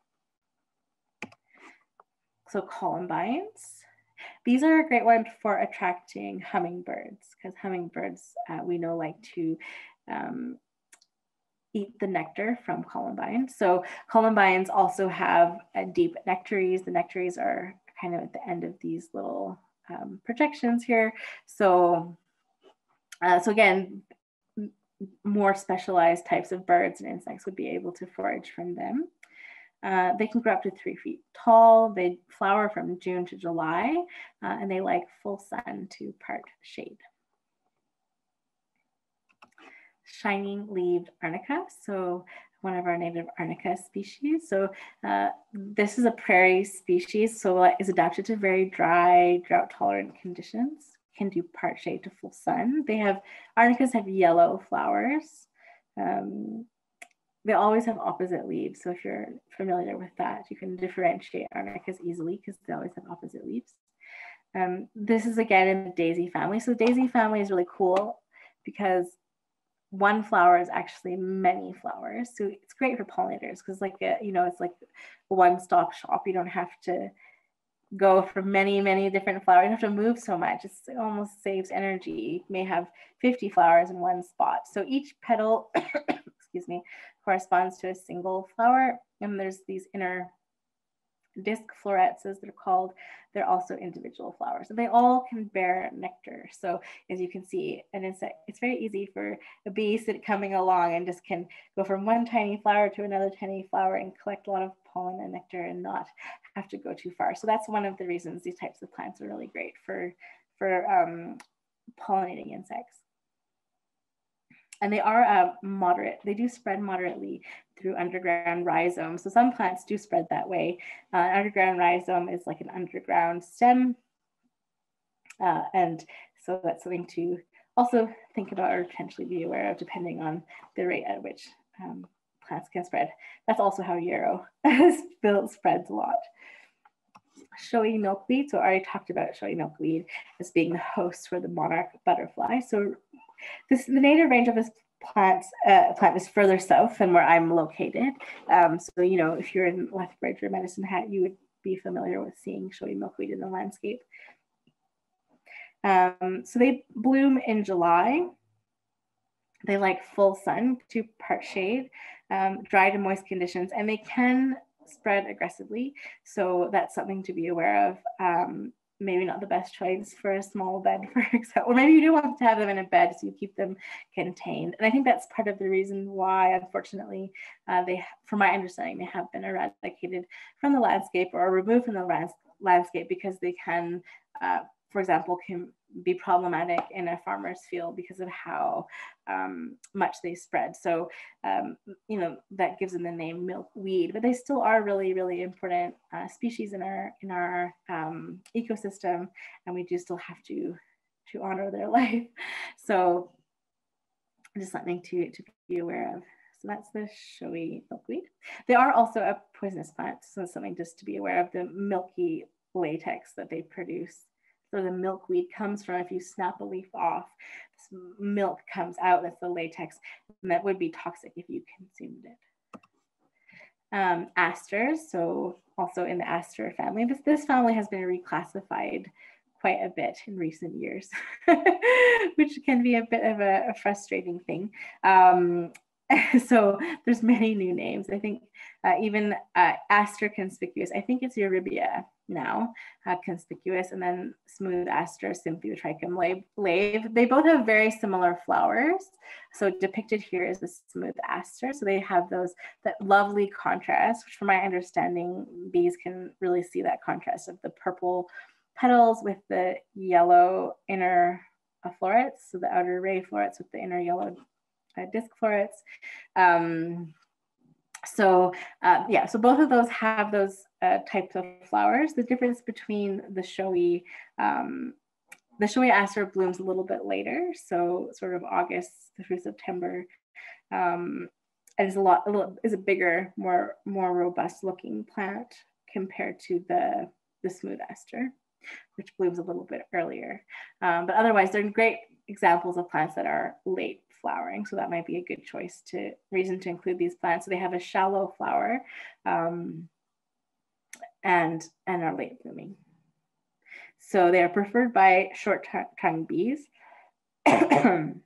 So columbines. These are a great one for attracting hummingbirds, because hummingbirds uh, we know like to Um, eat the nectar from columbine. So columbines also have a deep nectaries. The nectaries are kind of at the end of these little um, projections here. So, uh, so again, more specialized types of birds and insects would be able to forage from them. Uh, they can grow up to three feet tall, they flower from June to July, uh, and they like full sun to part shade. Shining leaved arnica, so one of our native arnica species. So uh, this is a prairie species, so it is adapted to very dry, drought-tolerant conditions. Can do part shade to full sun. They have, arnicas have yellow flowers. Um, they always have opposite leaves. So if you're familiar with that, you can differentiate arnicas easily because they always have opposite leaves. Um, this is again in the daisy family. So the daisy family is really cool because one flower is actually many flowers. So it's great for pollinators because like, a, you know, it's like a one-stop shop. You don't have to go for many, many different flowers. You don't have to move so much. It's, it almost saves energy. You may have fifty flowers in one spot. So each petal, excuse me, corresponds to a single flower. And there's these inner disc florets, as they're called. They're also individual flowers. And they all can bear nectar. So as you can see, an insect, it's very easy for a bee sit coming along and just can go from one tiny flower to another tiny flower and collect a lot of pollen and nectar and not have to go too far. So that's one of the reasons these types of plants are really great for, for um, pollinating insects. And they are uh, moderate. They do spread moderately through underground rhizomes. So some plants do spread that way. Uh, underground rhizome is like an underground stem. Uh, and so that's something to also think about or potentially be aware of depending on the rate at which um, plants can spread. That's also how yarrow spreads a lot. Showy milkweed. So I already talked about showy milkweed as being the host for the monarch butterfly. So this, the native range of this plant, uh, plant is further south than where I'm located. Um, so, you know, if you're in Lethbridge or Medicine Hat, you would be familiar with seeing showy milkweed in the landscape. Um, so they bloom in July. They like full sun to part shade, um, dry to moist conditions, and they can spread aggressively. So that's something to be aware of. Um, maybe not the best choice for a small bed, for example, or maybe you do want to have them in a bed so you keep them contained. And I think that's part of the reason why, unfortunately, uh, they, from my understanding, they have been eradicated from the landscape or removed from the landscape because they can, uh, for example, can be problematic in a farmer's field because of how um, much they spread. So, um, you know, that gives them the name milkweed, but they still are really, really important uh, species in our in our um, ecosystem, and we do still have to to honor their life. So, just something to to be aware of. So that's the showy milkweed. They are also a poisonous plant, so it's something just to be aware of the milky latex that they produce. So the milkweed comes from, if you snap a leaf off, this milk comes out, that's the latex, and that would be toxic if you consumed it. Um, asters, so also in the aster family. This, this family has been reclassified quite a bit in recent years, which can be a bit of a, a frustrating thing. Um, so there's many new names. I think uh, even uh, aster conspicuous, I think it's Eurybia now, uh, conspicuous, and then smooth aster, Symphytrichum lave. They both have very similar flowers. So depicted here is the smooth aster. So they have those, that lovely contrast, which from my understanding, bees can really see that contrast of the purple petals with the yellow inner uh, florets. So the outer ray florets with the inner yellow uh, disc florets. Um, So uh, yeah, so both of those have those uh, types of flowers. The difference between the showy, um, the showy aster blooms a little bit later, so sort of August through September, um, and is a lot, a little, is a bigger, more more robust looking plant compared to the the smooth aster, which blooms a little bit earlier. Um, but otherwise, they're great examples of plants that are late flowering, so that might be a good choice to reason to include these plants. So they have a shallow flower um, and and are late blooming. So they are preferred by short-tongued bees. um,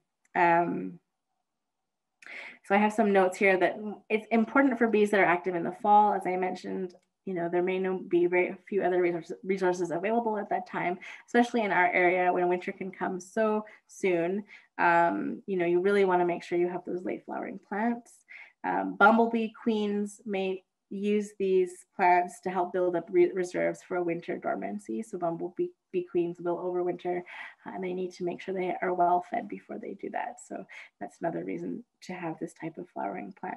so I have some notes here that it's important for bees that are active in the fall. As I mentioned, you know, there may not be very few other resources, resources available at that time, especially in our area when winter can come so soon. Um, you know, you really want to make sure you have those late flowering plants. Um, bumblebee queens may use these plants to help build up re reserves for a winter dormancy. So bumblebee bee queens will overwinter, uh, and they need to make sure they are well fed before they do that. So that's another reason to have this type of flowering plant.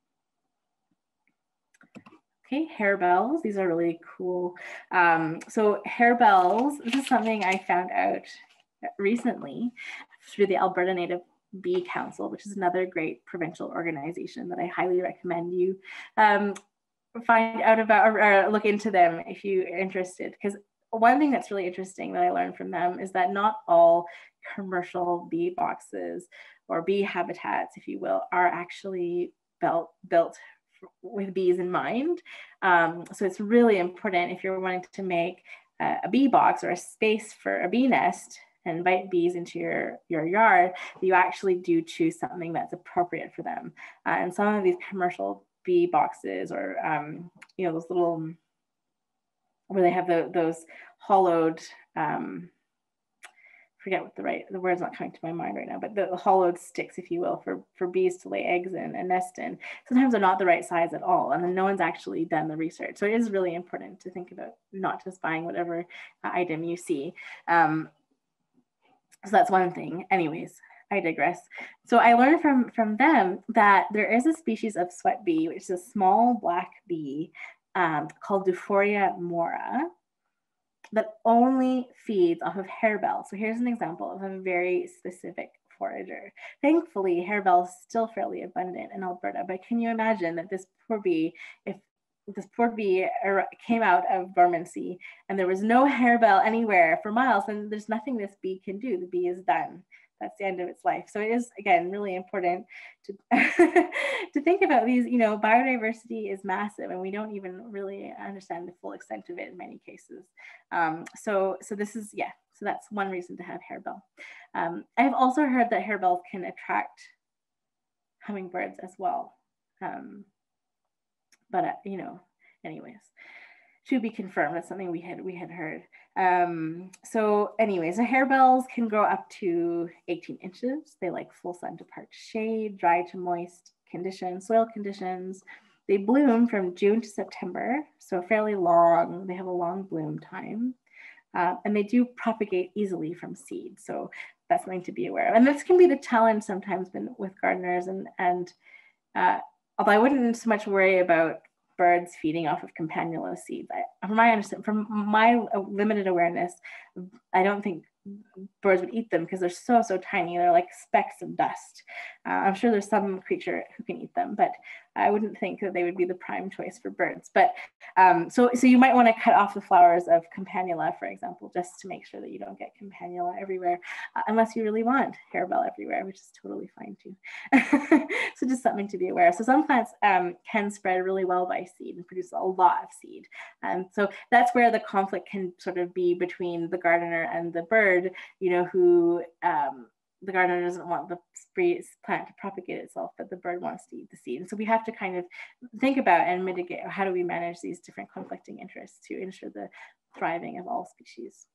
Okay, harebells, these are really cool. Um, so harebells, this is something I found out recently through the Alberta Native Bee Council, which is another great provincial organization that I highly recommend you um, find out about or, or look into them if you're interested. Because one thing that's really interesting that I learned from them is that not all commercial bee boxes or bee habitats, if you will, are actually built, built with bees in mind. Um, so it's really important if you're wanting to make a, a bee box or a space for a bee nest and invite bees into your, your yard, that you actually do choose something that's appropriate for them. Uh, and some of these commercial bee boxes or, um, you know, those little, where they have the, those hollowed, um, forget what the right, the word's not coming to my mind right now, but the hollowed sticks, if you will, for, for bees to lay eggs in and nest in, sometimes they're not the right size at all. And then no one's actually done the research. So it is really important to think about not just buying whatever uh, item you see. Um, so that's one thing. Anyways, I digress. So I learned from, from them that there is a species of sweat bee, which is a small black bee um, called Duphoria mora, that only feeds off of harebell. So here's an example of a very specific forager. Thankfully, harebell is still fairly abundant in Alberta, but can you imagine that this poor bee, if this poor bee came out of dormancy and there was no harebell anywhere for miles, then there's nothing this bee can do. The bee is done. That's the end of its life. So it is, again, really important to, to think about these, you know, biodiversity is massive and we don't even really understand the full extent of it in many cases. Um, so, so this is, yeah, so that's one reason to have harebell. Um, I've also heard that harebells can attract hummingbirds as well. Um, but, uh, you know, anyways, to be confirmed, that's something we had, we had heard. Um, so anyways, the harebells can grow up to eighteen inches. They like full sun to parched shade, dry to moist conditions, soil conditions. They bloom from June to September, so fairly long. They have a long bloom time. Uh, and they do propagate easily from seed. So that's something to be aware of. And this can be the challenge sometimes with gardeners. And, and uh, although I wouldn't so much worry about birds feeding off of campanula seeds. I, from my understanding, from my limited awareness, I don't think birds would eat them because they're so, so tiny. They're like specks of dust. Uh, I'm sure there's some creature who can eat them, but I wouldn't think that they would be the prime choice for birds. But um, so, so you might want to cut off the flowers of campanula, for example, just to make sure that you don't get campanula everywhere, uh, unless you really want harebell everywhere, which is totally fine too. So just something to be aware of. So some plants um, can spread really well by seed and produce a lot of seed. And so that's where the conflict can sort of be between the gardener and the bird, you know, who um, the gardener doesn't want the plant to propagate itself, but the bird wants to eat the seed. And so we have to kind of think about and mitigate, how do we manage these different conflicting interests to ensure the thriving of all species.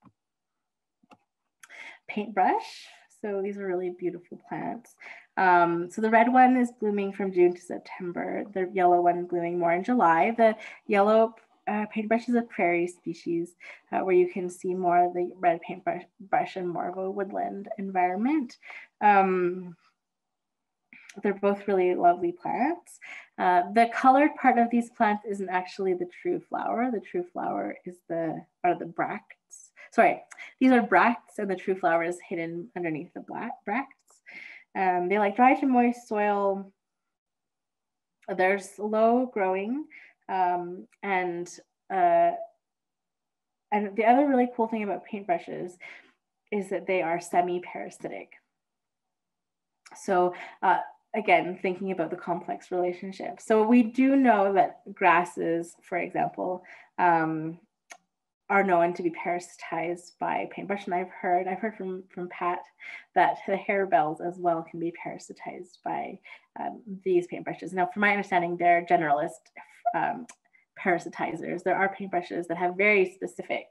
Paintbrush. So these are really beautiful plants. Um, so the red one is blooming from June to September. The yellow one blooming more in July. The yellow uh, paintbrush is a prairie species uh, where you can see more of the red paintbrush brush and more of a woodland environment. Um, they're both really lovely plants. Uh, the colored part of these plants isn't actually the true flower. The true flower is the, are the bracts. Sorry, these are bracts and the true flower is hidden underneath the black bracts. Um, they like dry to moist soil. They're slow growing. Um, and, uh, and the other really cool thing about paintbrushes is that they are semi-parasitic. So uh, again, thinking about the complex relationship. So we do know that grasses, for example, um, are known to be parasitized by paintbrush. And I've heard, I've heard from, from Pat that the harebells as well can be parasitized by um, these paintbrushes. Now, from my understanding, they're generalist um, parasitizers. There are paintbrushes that have very specific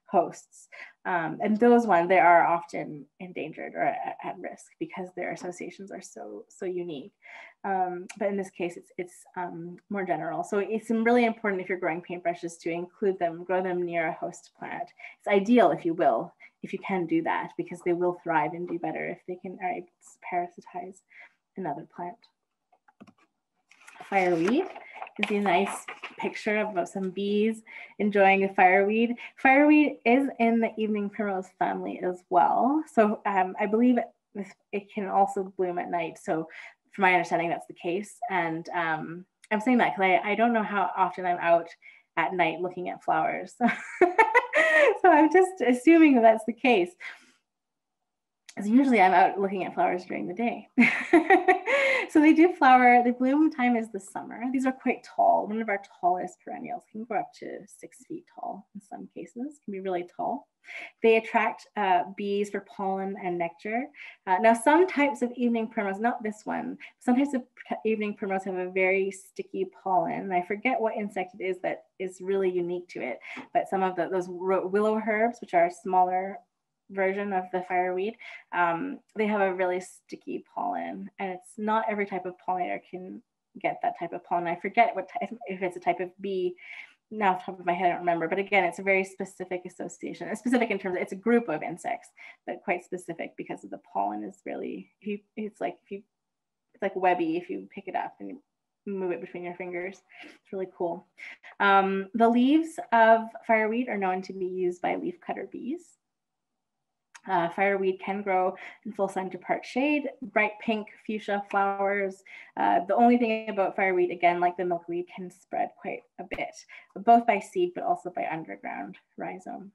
hosts. Um, and those ones, they are often endangered or at, at risk because their associations are so, so unique. Um, but in this case, it's, it's um, more general. So it's really important if you're growing paintbrushes to include them, grow them near a host plant. It's ideal, if you will, if you can do that, because they will thrive and do better if they can are able to parasitize another plant. Fireweed is a nice picture of some bees enjoying a fireweed. Fireweed is in the evening primrose family as well. So um, I believe it, it can also bloom at night. So from my understanding, that's the case. And um, I'm saying that because I, I don't know how often I'm out at night looking at flowers. So I'm just assuming that that's the case. Because usually I'm out looking at flowers during the day. So they do flower, the bloom time is the summer. These are quite tall. One of our tallest perennials can go up to six feet tall in some cases, can be really tall. They attract uh, bees for pollen and nectar. Uh, now some types of evening primrose, not this one, some types of evening primrose have a very sticky pollen. And I forget what insect it is that is really unique to it, but some of the, those willow herbs, which are smaller version of the fireweed, um, they have a really sticky pollen, and it's not every type of pollinator can get that type of pollen. I forget what type, if it's a type of bee. Now off the top of my head, I don't remember, but again, it's a very specific association. It's specific in terms of, it's a group of insects, but quite specific because of the pollen is really, if you, it's like, if you, it's like webby if you pick it up and you move it between your fingers. It's really cool. Um, the leaves of fireweed are known to be used by leafcutter bees. Uh, fireweed can grow in full sun to part shade, bright pink fuchsia flowers. Uh, the only thing about fireweed, again, like the milkweed, can spread quite a bit, both by seed, but also by underground rhizome.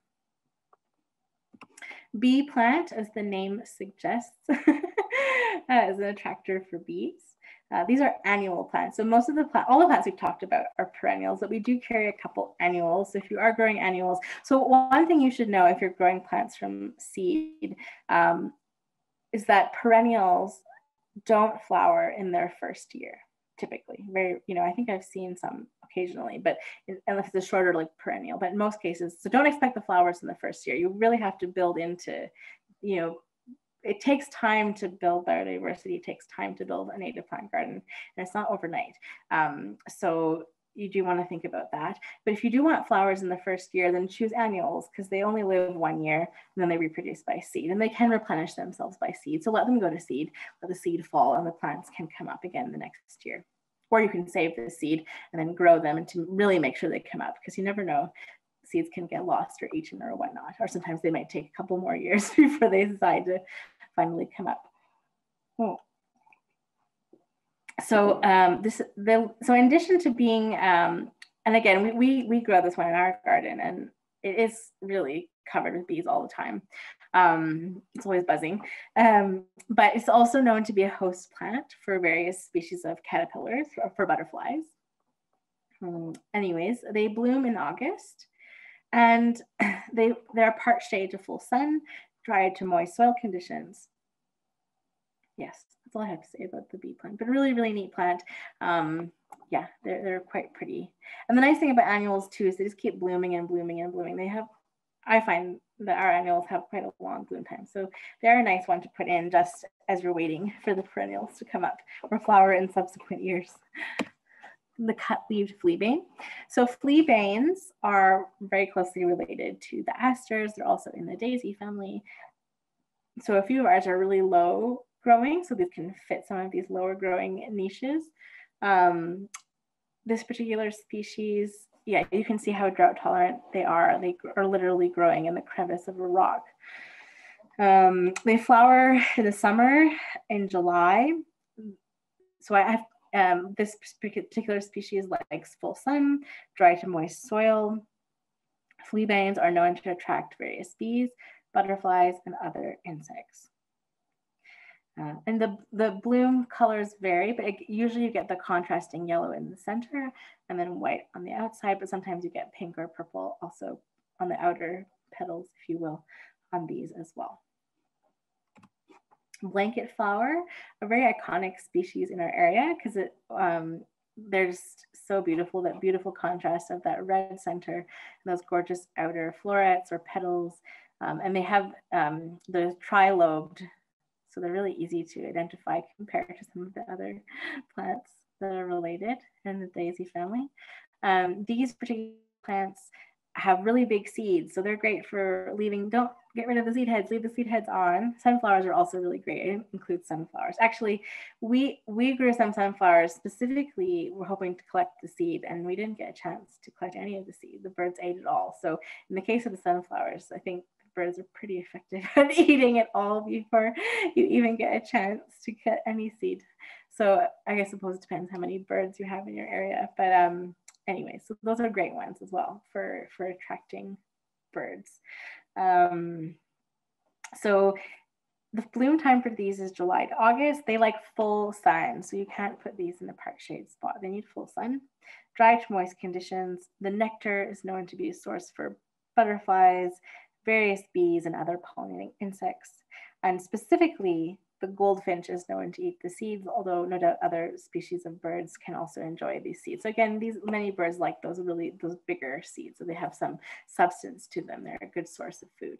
Bee plant, as the name suggests, uh, is an attractor for bees. Uh, these are annual plants. So most of the plant, all the plants we've talked about are perennials, but we do carry a couple annuals. So if you are growing annuals, so one thing you should know if you're growing plants from seed um, is that perennials don't flower in their first year, typically. Very, you know, I think I've seen some occasionally, but in, unless it's a shorter like perennial, but in most cases, so don't expect the flowers in the first year. You really have to build into, you know, it takes time to build biodiversity. It takes time to build a native plant garden, and it's not overnight. Um, so you do want to think about that. But if you do want flowers in the first year, then choose annuals because they only live one year and then they reproduce by seed, and they can replenish themselves by seed. So let them go to seed, let the seed fall, and the plants can come up again the next year. Or you can save the seed and then grow them and to really make sure they come up, because you never know. Seeds can get lost or eaten or whatnot, or sometimes they might take a couple more years before they decide to finally come up. Oh. So um, this, the, so in addition to being, um, and again, we, we, we grow this one in our garden, and it is really covered with bees all the time. Um, it's always buzzing, um, but it's also known to be a host plant for various species of caterpillars or for butterflies. Um, anyways, they bloom in August, and they, they're part shade to full sun, dry to moist soil conditions. Yes, that's all I have to say about the bee plant, but really, really neat plant. Um, yeah, they're, they're quite pretty. And the nice thing about annuals too is they just keep blooming and blooming and blooming. They have, I find that our annuals have quite a long bloom time. So they're a nice one to put in just as you're waiting for the perennials to come up or flower in subsequent years. The cut-leaved fleabane. So fleabanes are very closely related to the asters. They're also in the daisy family. So a few of ours are really low growing, so these can fit some of these lower growing niches. Um, this particular species, yeah, you can see how drought tolerant they are. They are literally growing in the crevice of a rock. Um, they flower in the summer in July. So I have Um, this particular species likes full sun, dry to moist soil. Fleabanes are known to attract various bees, butterflies, and other insects. Uh, and the, the bloom colors vary, but it, usually you get the contrasting yellow in the center and then white on the outside, but sometimes you get pink or purple also on the outer petals, if you will, on these as well. Blanket flower, a very iconic species in our area because it um, they're just so beautiful, that beautiful contrast of that red center and those gorgeous outer florets or petals. Um, and they have um, the tri-lobed, so they're really easy to identify compared to some of the other plants that are related in the daisy family. Um, these particular plants have really big seeds, so they're great for leaving. Don't get rid of the seed heads, leave the seed heads on. Sunflowers are also really great. It includes sunflowers. Actually, we we grew some sunflowers specifically. We're hoping to collect the seed, and we didn't get a chance to collect any of the seed. The birds ate it all. So in the case of the sunflowers, I think the birds are pretty effective at eating it all before you even get a chance to get any seed. So I guess suppose it depends how many birds you have in your area, but um, anyway, so those are great ones as well for, for attracting birds. Um, so the bloom time for these is July to August. They like full sun, so you can't put these in the part shade spot. They need full sun. Dry to moist conditions. The nectar is known to be a source for butterflies, various bees, and other pollinating insects. And specifically, the goldfinch is known to eat the seeds, although no doubt other species of birds can also enjoy these seeds. So again, these many birds like those really those bigger seeds, so they have some substance to them. They're a good source of food.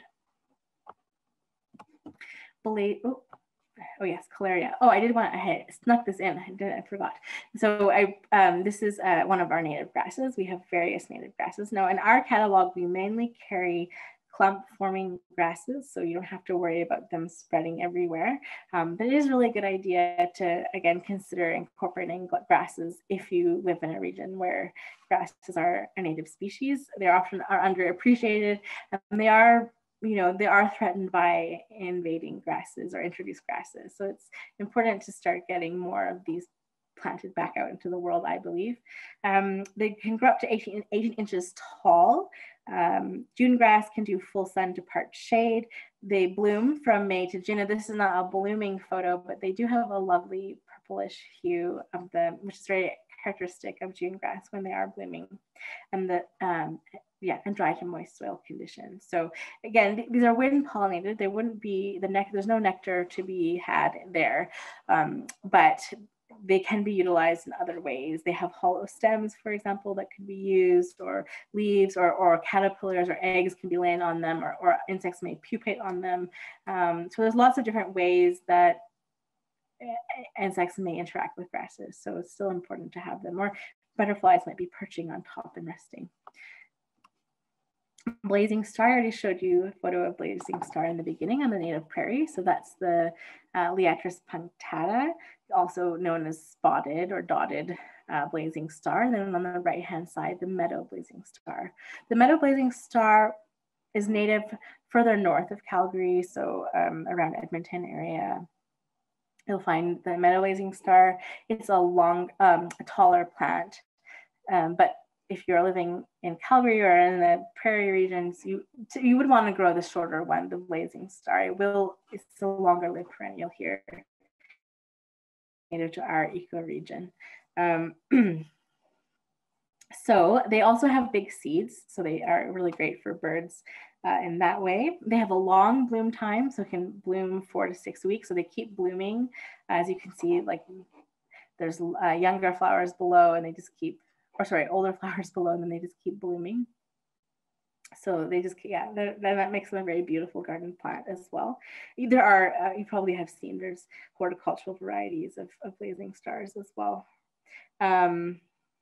Bela oh, oh yes, Calaria. Oh, I did want I had snuck this in. I did I forgot. So I um, this is uh, one of our native grasses. We have various native grasses now. In our catalog, we mainly carry clump forming grasses, so you don't have to worry about them spreading everywhere. Um, but it is really a good idea to, again, consider incorporating grasses if you live in a region where grasses are a native species. They often are underappreciated, and they are, you know, they are threatened by invading grasses or introduced grasses. So it's important to start getting more of these planted back out into the world, I believe. Um, they can grow up to eighteen, eighteen inches tall. Um, June grass can do full sun to part shade. They bloom from May to June. Now, this is not a blooming photo, but they do have a lovely purplish hue of them, which is very characteristic of June grass when they are blooming. And the um, yeah, and dry to moist soil conditions. So again, th these are wind pollinated. There wouldn't be the nectar. There's no nectar to be had there, um, but they can be utilized in other ways. They have hollow stems, for example, that could be used, or leaves, or, or caterpillars or eggs can be laying on them, or, or insects may pupate on them. Um, so there's lots of different ways that insects may interact with grasses. So it's still important to have them, or butterflies might be perching on top and resting. Blazing star, I already showed you a photo of blazing star in the beginning on the native prairie. So that's the uh, Liatris punctata, also known as spotted or dotted uh, blazing star. And then on the right-hand side, the meadow blazing star. The meadow blazing star is native further north of Calgary, so um, around Edmonton area. You'll find the meadow blazing star. It's a long, um, a taller plant, um, but if you're living in Calgary or in the prairie regions, you you would want to grow the shorter one, the blazing star. It will, it's a longer lived perennial here, native to our ecoregion. Um, so they also have big seeds, so they are really great for birds uh, in that way. They have a long bloom time, so it can bloom four to six weeks. So they keep blooming. As you can see, like there's uh, younger flowers below, and they just keep, or sorry, older flowers below, and then they just keep blooming. So they just, yeah, then that makes them a very beautiful garden plant as well. There are, uh, you probably have seen, there's horticultural varieties of, of blazing stars as well. Um,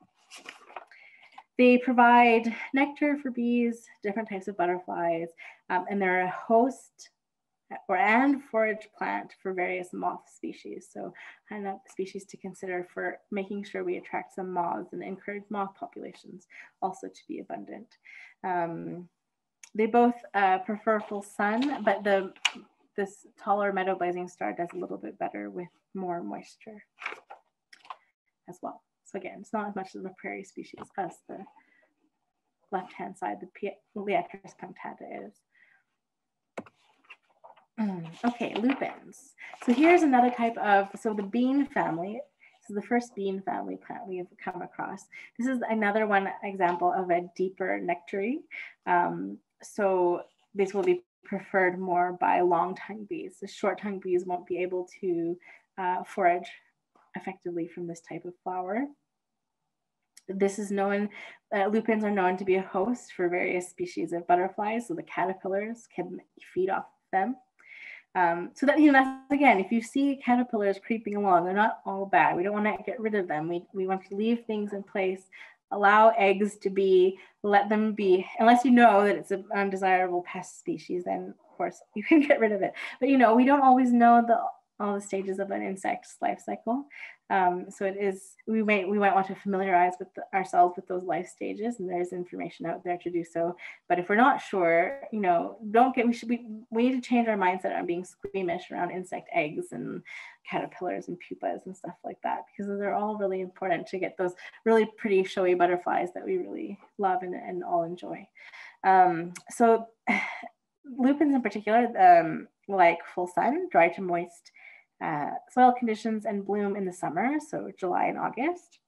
they provide nectar for bees, different types of butterflies, um, and they're a host or and forage plant for various moth species. So another species to consider for making sure we attract some moths and encourage moth populations also to be abundant. Um, they both uh, prefer full sun, but the this taller meadow blazing star does a little bit better with more moisture as well. So again, it's not as much of a prairie species as the left-hand side, the Liatris punctata is. Okay, lupins. So here's another type of, so the bean family, this is the first bean family plant we have come across. This is another one example of a deeper nectary. Um, so this will be preferred more by long-tongued bees. The short-tongued bees won't be able to uh, forage effectively from this type of flower. This is known, uh, lupins are known to be a host for various species of butterflies, so the caterpillars can feed off them. Um, so that, you know, that's, again, if you see caterpillars creeping along, they're not all bad. We don't want to get rid of them. We, we want to leave things in place, allow eggs to be, let them be, unless you know that it's an undesirable pest species, then of course you can get rid of it. But, you know, we don't always know the all the stages of an insect's life cycle. Um, so it is, we might, we might want to familiarize with the, ourselves with those life stages, and there's information out there to do so. But if we're not sure, you know, don't get, we should be, we need to change our mindset on being squeamish around insect eggs and caterpillars and pupas and stuff like that, because they're all really important to get those really pretty showy butterflies that we really love and, and all enjoy. Um, so lupins in particular, um, like full sun, dry to moist uh, soil conditions, and bloom in the summer, so July and August.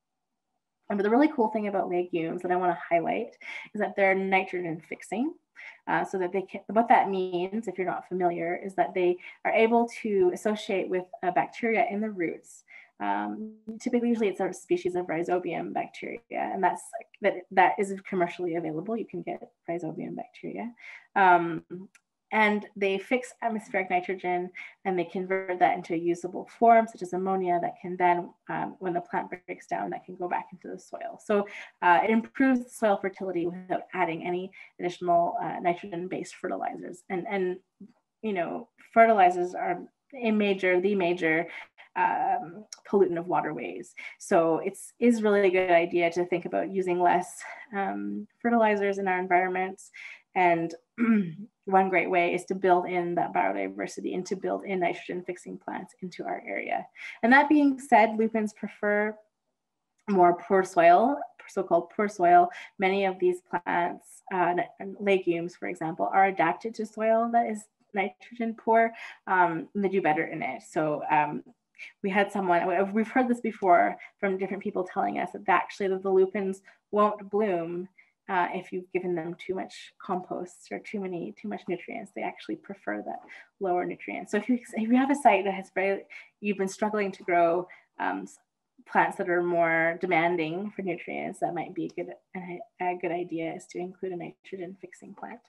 And but the really cool thing about legumes that I want to highlight is that they're nitrogen fixing. Uh, so that they can, what that means, if you're not familiar, is that they are able to associate with uh, bacteria in the roots. Um, typically, usually it's a species of rhizobium bacteria, and that's that that is commercially available. You can get rhizobium bacteria. Um, and they fix atmospheric nitrogen, and they convert that into a usable form, such as ammonia, that can then, um, when the plant breaks down, that can go back into the soil. So uh, it improves soil fertility without adding any additional uh, nitrogen-based fertilizers. And, and, you know, fertilizers are a major, the major um, pollutant of waterways. So it's is really a good idea to think about using less um, fertilizers in our environments. And one great way is to build in that biodiversity and to build in nitrogen fixing plants into our area. And that being said, lupins prefer more poor soil, so-called poor soil. Many of these plants, uh, legumes, for example, are adapted to soil that is nitrogen poor, um, and they do better in it. So um, we had someone, we've heard this before from different people telling us that actually that the lupins won't bloom Uh, if you've given them too much compost or too many, too much nutrients. They actually prefer that lower nutrients. So if you, if you have a site that has very, you've been struggling to grow um, plants that are more demanding for nutrients, that might be a good, a, a good idea, is to include a nitrogen fixing plant.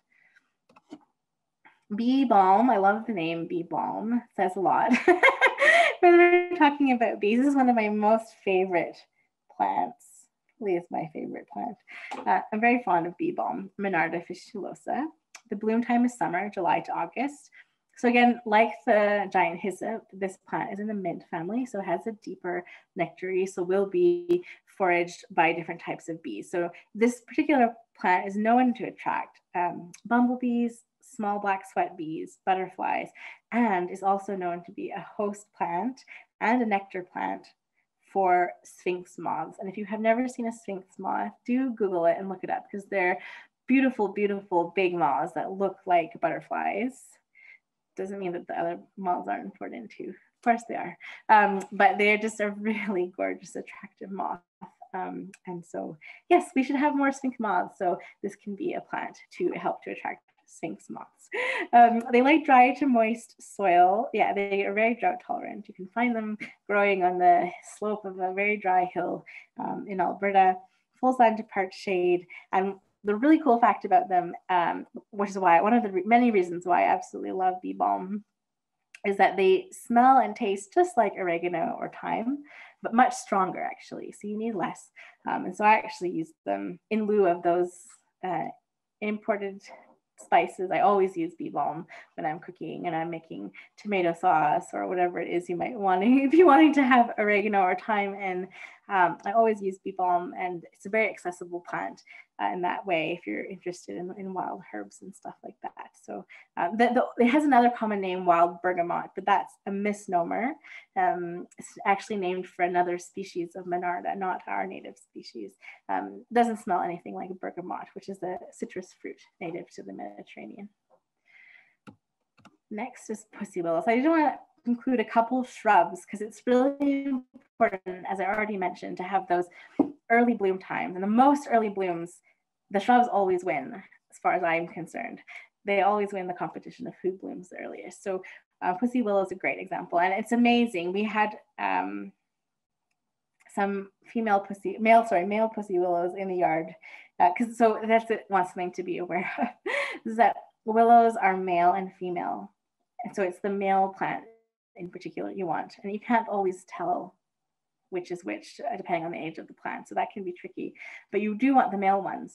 Bee balm, I love the name bee balm, it says a lot. When we're talking about bees, this is one of my most favorite plants. Is my favorite plant. Uh, I'm very fond of bee balm, Monarda fistulosa. The bloom time is summer, July to August. So again, like the giant hyssop, this plant is in the mint family, so it has a deeper nectary, so will be foraged by different types of bees. So this particular plant is known to attract um, bumblebees, small black sweat bees, butterflies, and is also known to be a host plant and a nectar plant for sphinx moths. And if you have never seen a sphinx moth, do Google it and look it up, because they're beautiful, beautiful big moths that look like butterflies. Doesn't mean that the other moths aren't important too. Of course they are. Um, but they're just a really gorgeous, attractive moth. Um, and so, yes, we should have more sphinx moths. So this can be a plant to help to attract sphinx moths. Um, they like dry to moist soil. Yeah, they are very drought tolerant. You can find them growing on the slope of a very dry hill um, in Alberta, full sun to part shade. And the really cool fact about them, um, which is why one of the re many reasons why I absolutely love bee balm, is that they smell and taste just like oregano or thyme, but much stronger actually. So you need less. Um, and so I actually use them in lieu of those uh, imported spices. I always use bee balm when I'm cooking and I'm making tomato sauce or whatever it is you might want to be wanting to have oregano or thyme in. Um, I always use bee balm, and it's a very accessible plant uh, in that way if you're interested in, in wild herbs and stuff like that. So uh, the, the, it has another common name, wild bergamot, but that's a misnomer. Um, it's actually named for another species of Monarda, not our native species. Um, doesn't smell anything like a bergamot, which is a citrus fruit native to the Mediterranean. Next is pussy willows. I do want to include a couple shrubs because it's really important, as I already mentioned, to have those early bloom times. And the most early blooms, the shrubs always win, as far as I'm concerned. They always win the competition of who blooms the earliest. So uh, pussy willow is a great example, and it's amazing. We had um, some female pussy, male, sorry, male pussy willows in the yard. Because uh, so that's it, one something to be aware of, is that willows are male and female. And so it's the male plant in particular you want. And you can't always tell which is which, depending on the age of the plant. So that can be tricky. But you do want the male ones,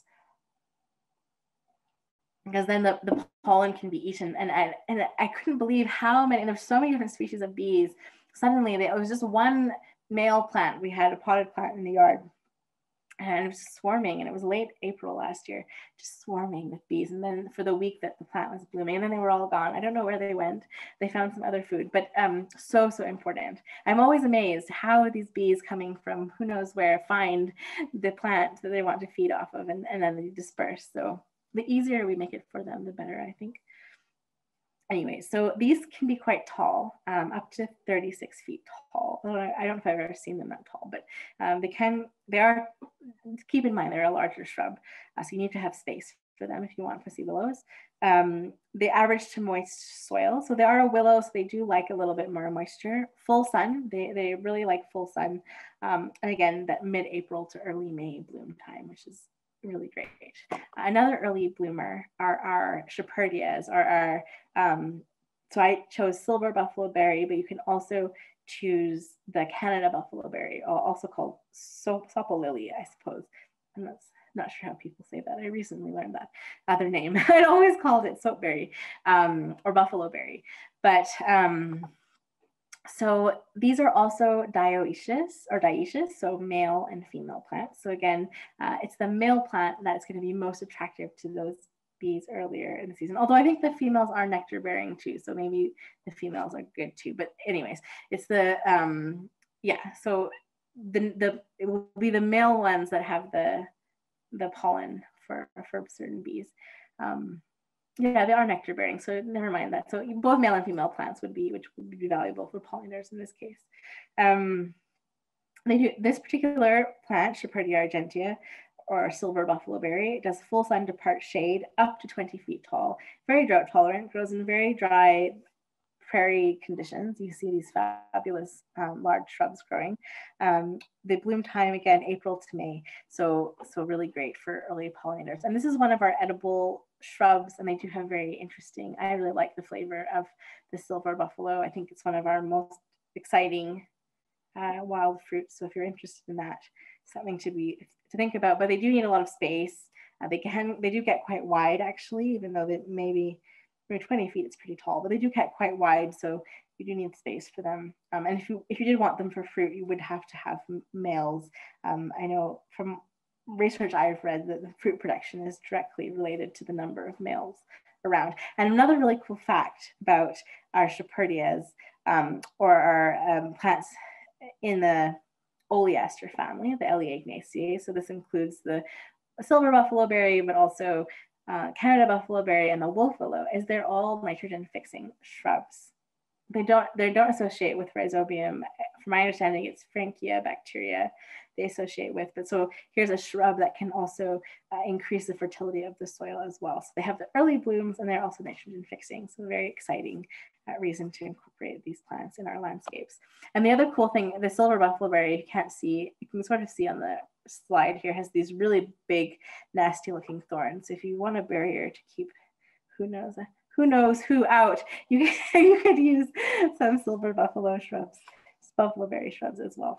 because then the, the pollen can be eaten. And I, and I couldn't believe how many, and there's so many different species of bees. Suddenly, they, it was just one male plant. We had a potted plant in the yard, and it was swarming, and it was late April last year, just swarming with bees. And then for the week that the plant was blooming, and then they were all gone. I don't know where they went. They found some other food, but um, so, so important. I'm always amazed how these bees coming from who knows where find the plant that they want to feed off of, and, and then they disperse. So the easier we make it for them, the better, I think. Anyway, so these can be quite tall, um, up to thirty-six feet tall. I don't know if I've ever seen them that tall, but um, they can, they are, keep in mind, they're a larger shrub. Uh, so you need to have space for them if you want pussy willows. Um, they average to moist soil. So they are a willow, so they do like a little bit more moisture. Full sun, they, they really like full sun. Um, and again, that mid-April to early May bloom time, which is really great. Another early bloomer are our Shepherdillas, or our, um, so I chose silver buffalo berry, but you can also choose the Canada buffalo berry, also called so sopo lily, I suppose. I'm not, not sure how people say that. I recently learned that other name. I'd always called it soapberry um, or buffalo berry, but um, so these are also dioecious or dioecious, so male and female plants. So again, uh, it's the male plant that's going to be most attractive to those bees earlier in the season. Although I think the females are nectar bearing too, so maybe the females are good too. But anyways, it's the um, yeah. So the the it will be the male ones that have the the pollen for for certain bees. Um, Yeah, they are nectar bearing, so never mind that. So both male and female plants would be, which would be valuable for pollinators in this case. Um, they do this particular plant, Shepherdilla argentea, or silver buffalo berry, does full sun to part shade up to twenty feet tall, very drought tolerant, grows in very dry prairie conditions. You see these fabulous um, large shrubs growing. Um, the bloom time, again, April to May. So, so really great for early pollinators. And this is one of our edible shrubs, and they do have very interesting, I really like the flavor of the silver buffalo. I think it's one of our most exciting uh, wild fruits. So if you're interested in that, something to be to think about, but they do need a lot of space. Uh, they can, they do get quite wide actually, even though they maybe for twenty feet, it's pretty tall, but they do get quite wide, so you do need space for them. Um, and if you if you did want them for fruit, you would have to have males. Um, I know from research I've read that the fruit production is directly related to the number of males around. And another really cool fact about our Shepherdillas, um, or our um, plants in the oleaster family, the Elaeagnaceae. So this includes the silver buffalo berry, but also Uh, Canada buffalo berry and the wolf willow, is they're all nitrogen fixing shrubs. They don't they don't associate with rhizobium. From my understanding, it's Frankia bacteria they associate with. But so here's a shrub that can also uh, increase the fertility of the soil as well. So they have the early blooms, and they're also nitrogen fixing. So very exciting uh, reason to incorporate these plants in our landscapes. And the other cool thing, the silver buffalo berry, you can't see, you can sort of see on the slide here, has these really big, nasty looking thorns. If you want a barrier to keep who knows who knows who out, you, you could use some silver buffalo shrubs, buffalo berry shrubs as well.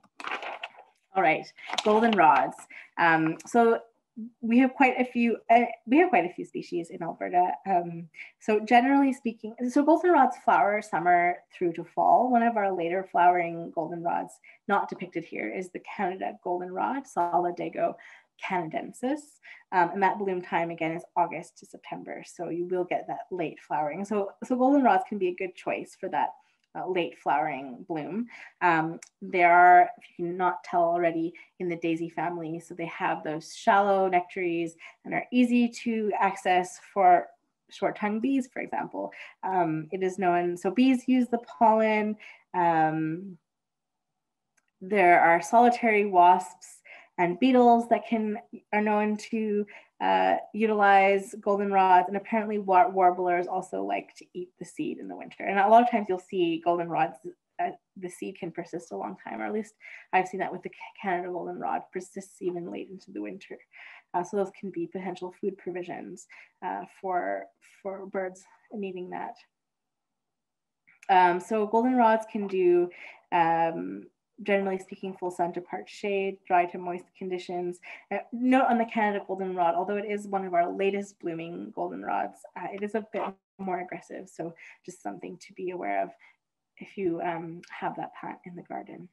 All right, goldenrods. Um, so we have quite a few, uh, we have quite a few species in Alberta. Um, so generally speaking, so goldenrods flower summer through to fall. One of our later flowering goldenrods, not depicted here, is the Canada goldenrod, Solidago canadensis. Um, and that bloom time again is August to September. So you will get that late flowering. So, so goldenrods can be a good choice for that Uh, late flowering bloom. Um, they are, if you cannot tell already, in the daisy family. So they have those shallow nectaries and are easy to access for short-tongued bees, for example. Um, it is known, so bees use the pollen. Um, there are solitary wasps and beetles that can are known to uh, utilize goldenrods, and apparently war warblers also like to eat the seed in the winter. And a lot of times you'll see goldenrods uh, the seed can persist a long time, or at least I've seen that with the Canada goldenrod, persists even late into the winter. Uh, so those can be potential food provisions uh, for, for birds needing that. Um, so goldenrods can do, um, generally speaking, full sun to part shade, dry to moist conditions. Uh, note on the Canada goldenrod, although it is one of our latest blooming goldenrods, uh, it is a bit more aggressive. So just something to be aware of if you um, have that plant in the garden.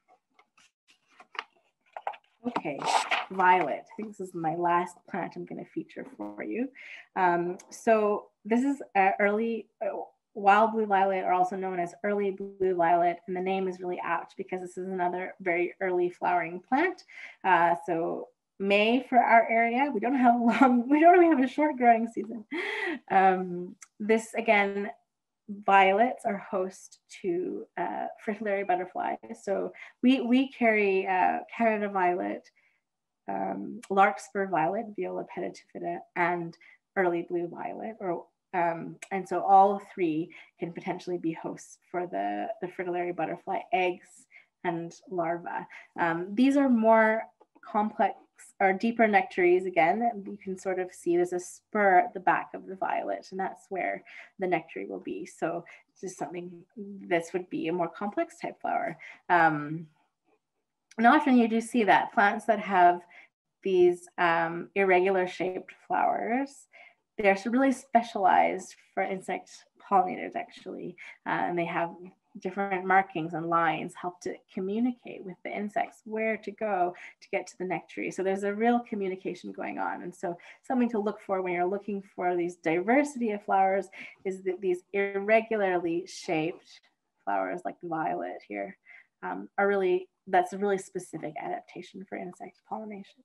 Okay, violet. I think this is my last plant I'm going to feature for you. Um, so this is uh, early uh, wild blue violet, or also known as early blue violet, and the name is really apt because this is another very early flowering plant. Uh, so May for our area, we don't have long, we don't really have a short growing season. Um, this again, violets are host to uh, fritillary butterflies. So we, we carry uh, Canada violet, um, larkspur violet, Viola petitifida, and early blue violet. Or um, and so all three can potentially be hosts for the, the fritillary butterfly eggs and larvae. Um, these are more complex or deeper nectaries. Again, you can sort of see there's a spur at the back of the violet, and that's where the nectary will be. So this is something, this would be a more complex type flower. Um, and often you do see that plants that have these um, irregular shaped flowers, they're really specialized for insect pollinators actually, uh, and they have different markings and lines help to communicate with the insects where to go to get to the nectary. So there's a real communication going on. And so something to look for when you're looking for these diversity of flowers is that these irregularly shaped flowers like the violet here um, are really, that's a really specific adaptation for insect pollination.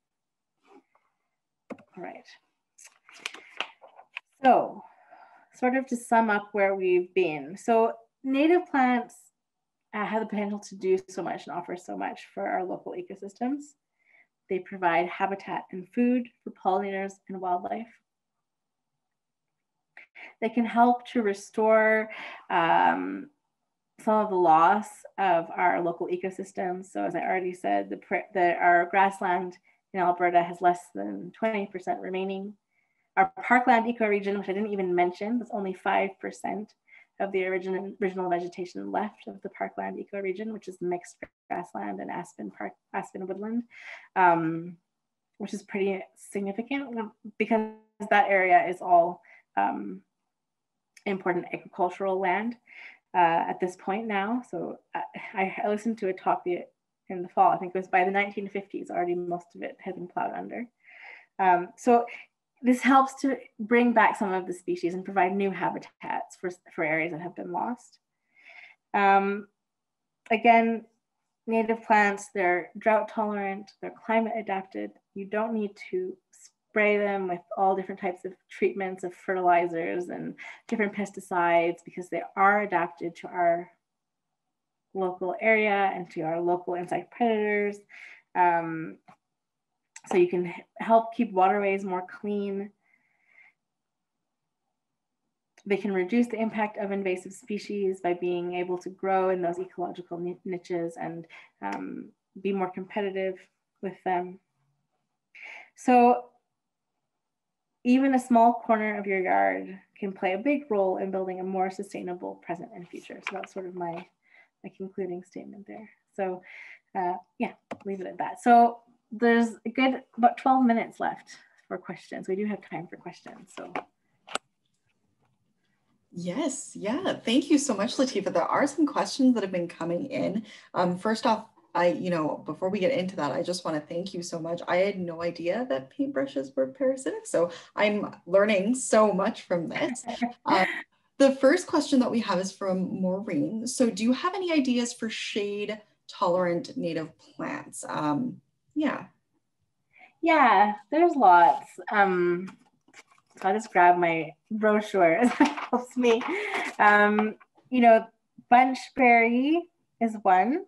All right. So sort of to sum up where we've been. So native plants uh, have the potential to do so much and offer so much for our local ecosystems. They provide habitat and food for pollinators and wildlife. They can help to restore um, some of the loss of our local ecosystems. So as I already said, the, the, our grassland in Alberta has less than twenty percent remaining. Our parkland ecoregion, which I didn't even mention, was only five percent of the original, original vegetation left of the parkland ecoregion, which is mixed grassland and aspen park, aspen woodland, um, which is pretty significant because that area is all um, important agricultural land uh, at this point now. So I, I listened to a talk in the fall, I think it was by the nineteen fifties, already most of it had been plowed under. Um, so this helps to bring back some of the species and provide new habitats for, for areas that have been lost. Um, again, native plants, they're drought tolerant, they're climate adapted. You don't need to spray them with all different types of treatments of fertilizers and different pesticides because they are adapted to our local area and to our local insect predators. Um, So you can help keep waterways more clean. They can reduce the impact of invasive species by being able to grow in those ecological niches and um, be more competitive with them. So even a small corner of your yard can play a big role in building a more sustainable present and future. So that's sort of my, my concluding statement there. So uh, yeah, leave it at that. So there's a good about twelve minutes left for questions. We do have time for questions. So yes, yeah. Thank you so much, Latifa. There are some questions that have been coming in. Um, first off, I, you know, before we get into that, I just want to thank you so much. I had no idea that paintbrushes were parasitic, so I'm learning so much from this. Um, the first question that we have is from Maureen. So do you have any ideas for shade tolerant native plants? Um, yeah. Yeah, there's lots. Um, so I'll just grab my brochure. That helps me. Um, you know, bunchberry is one.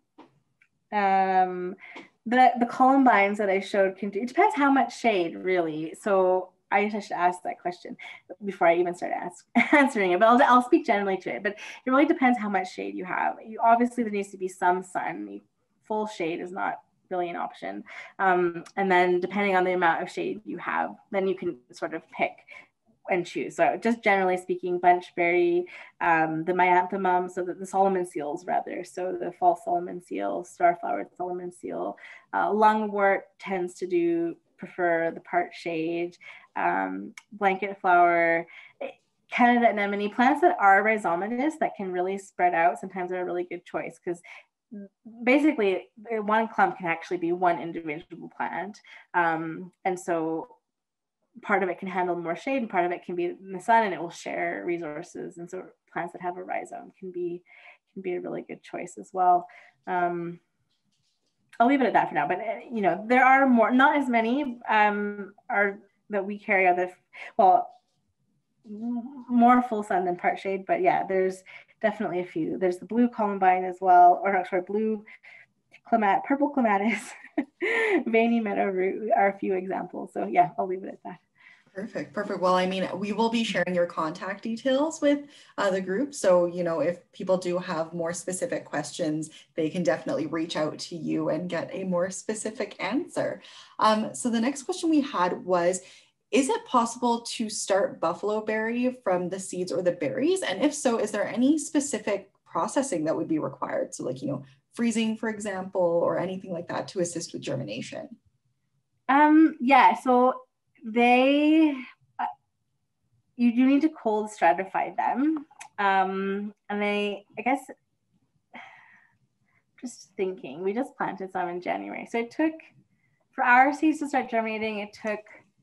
Um, the, the columbines that I showed can do, it depends how much shade really. So I should ask that question before I even start ask, answering it, but I'll, I'll speak generally to it. But it really depends how much shade you have. You, obviously, there needs to be some sun. Full shade is not really an option. Um, and then depending on the amount of shade you have, then you can sort of pick and choose. So just generally speaking, bunchberry, um, the myanthemum, so that the Solomon seals rather, so the false Solomon seal, star-flowered Solomon seal, uh, lungwort tends to do prefer the part shade, um, blanket flower, Canada anemone, plants that are rhizomatous that can really spread out sometimes are a really good choice, because basically one clump can actually be one individual plant. Um, and so part of it can handle more shade and part of it can be in the sun, and it will share resources. And so plants that have a rhizome can be can be a really good choice as well. Um, I'll leave it at that for now, but you know, there are more, not as many um, are that we carry are the, well, more full sun than part shade, but yeah, there's definitely a few. There's the blue columbine as well, or not, sorry, blue clemat, purple clematis, veiny meadow root are a few examples. So yeah, I'll leave it at that. Perfect, perfect. Well, I mean, we will be sharing your contact details with uh, the group. So, you know, if people do have more specific questions, they can definitely reach out to you and get a more specific answer. Um, so the next question we had was, is it possible to start buffalo berry from the seeds or the berries? And if so, is there any specific processing that would be required? So like, you know, freezing, for example, or anything like that to assist with germination? Um, yeah, so they, uh, you do need to cold stratify them. Um, and they, I guess, just thinking, we just planted some in January. So it took, for our seeds to start germinating, it took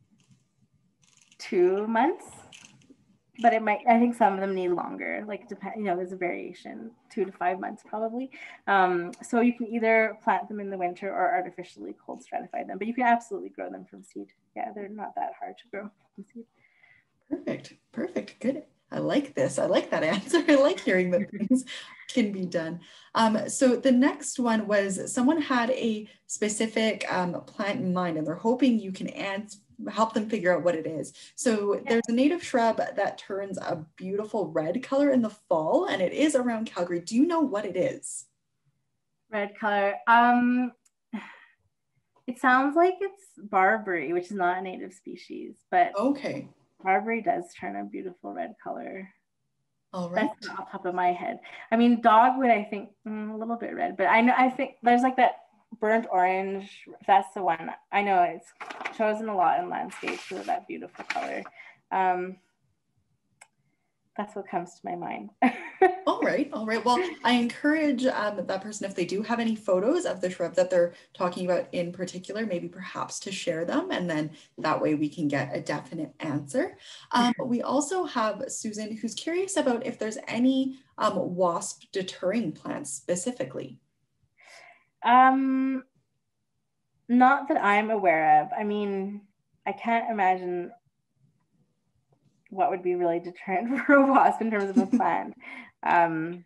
two months, but it might, I think some of them need longer, like, depend, you know, there's a variation, two to five months probably. Um, so you can either plant them in the winter or artificially cold stratify them, but you can absolutely grow them from seed. Yeah, they're not that hard to grow from seed. Perfect, perfect, good. I like this. I like that answer. I like hearing that things can be done. Um, so the next one was someone had a specific um, plant in mind and they're hoping you can answer, help them figure out what it is. So there's a native shrub that turns a beautiful red color in the fall and it is around Calgary. Do you know what it is? Red color. Um, it sounds like it's barberry, which is not a native species, but okay. Barberry does turn a beautiful red color. All right. That's off the top of my head. I mean, dogwood, I think mm, a little bit red, but I know, I think there's like that burnt orange. That's the one. I know it's chosen a lot in landscapes for that beautiful color. Um, that's what comes to my mind. All right, all right. Well, I encourage um, that person, if they do have any photos of the shrub that they're talking about in particular, maybe perhaps to share them, and then that way we can get a definite answer. Um, we also have Susan, who's curious about if there's any um, wasp deterring plants specifically. Um, not that I'm aware of. I mean, I can't imagine what would be really deterrent for a wasp in terms of a plant. Um,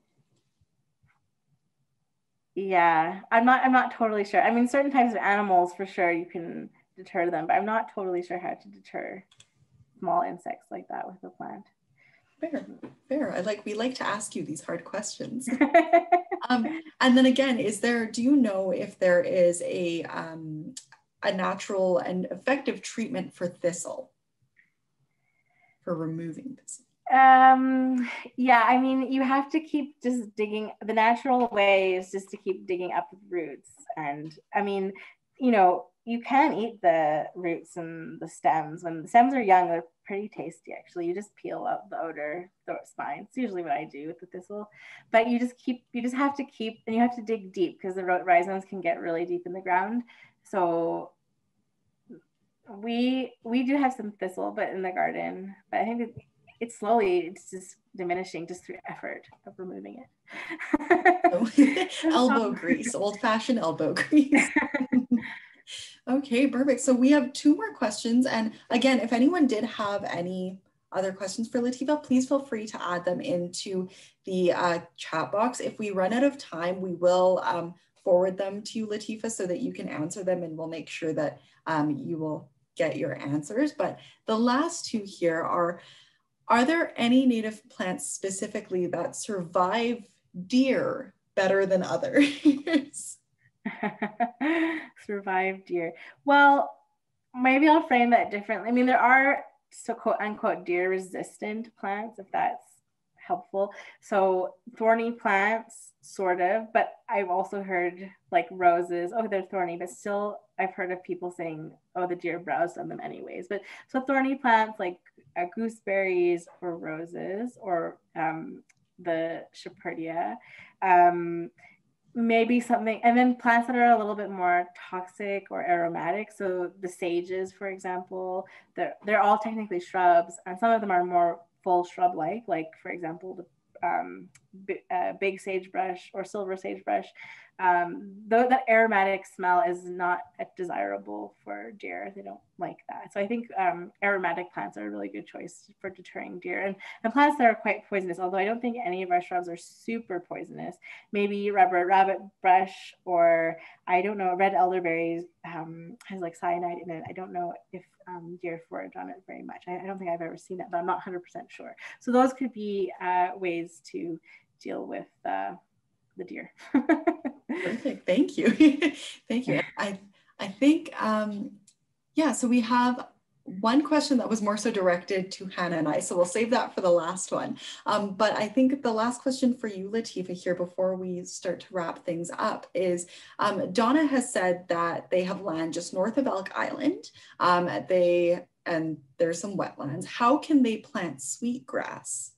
yeah, I'm not, I'm not totally sure. I mean, certain types of animals for sure you can deter them, but I'm not totally sure how to deter small insects like that with a plant. Fair, fair. I like, we like to ask you these hard questions. um, and then again, is there, do you know if there is a, um, a natural and effective treatment for thistle? For removing this? Um, yeah, I mean, you have to keep just digging. The natural way is just to keep digging up the roots. And I mean, you know, you can eat the roots and the stems. When the stems are young, they're pretty tasty, actually. You just peel out the outer spine. It's usually what I do with the thistle. But you just keep, you just have to keep, and you have to dig deep because the rhizomes can get really deep in the ground. So we we do have some thistle, but in the garden. But I think it, it's slowly, it's just diminishing just through effort of removing it. Elbow grease, old-fashioned elbow grease. Okay, perfect. So we have two more questions. And again, if anyone did have any other questions for Latifa, please feel free to add them into the uh, chat box. If we run out of time, we will um, forward them to you, Latifa, so that you can answer them, and we'll make sure that um, you will get your answers. But the last two here are, are there any native plants specifically that survive deer better than others? Survive deer. Well, maybe I'll frame that differently. I mean, there are so quote unquote deer resistant plants, if that's helpful. So thorny plants, sort of, but I've also heard like roses, oh, they're thorny, but still I've heard of people saying, oh, the deer browsed on them anyways. But so thorny plants like uh, gooseberries or roses or um, the Shepherdea, um, maybe something, and then plants that are a little bit more toxic or aromatic. So the sages, for example, they're, they're all technically shrubs, and some of them are more full shrub-like, like for example, the um, uh, big sagebrush or silver sagebrush. Um, though that aromatic smell is not desirable for deer, they don't like that. So I think um, aromatic plants are a really good choice for deterring deer, and, and plants that are quite poisonous, although I don't think any of our shrubs are super poisonous. Maybe rubber rabbit brush, or I don't know, red elderberries um, has like cyanide in it. I don't know if um, deer forage on it very much. I, I don't think I've ever seen it, but I'm not one hundred percent sure. So those could be uh, ways to deal with uh, the deer. Perfect. Thank you. Thank you. I, I think, um, yeah, so we have one question that was more so directed to Hannah and I, so we'll save that for the last one. Um, but I think the last question for you, Latifa, here before we start to wrap things up is, um, Donna has said that they have land just north of Elk Island. Um, they, and there's some wetlands. How can they plant sweetgrass?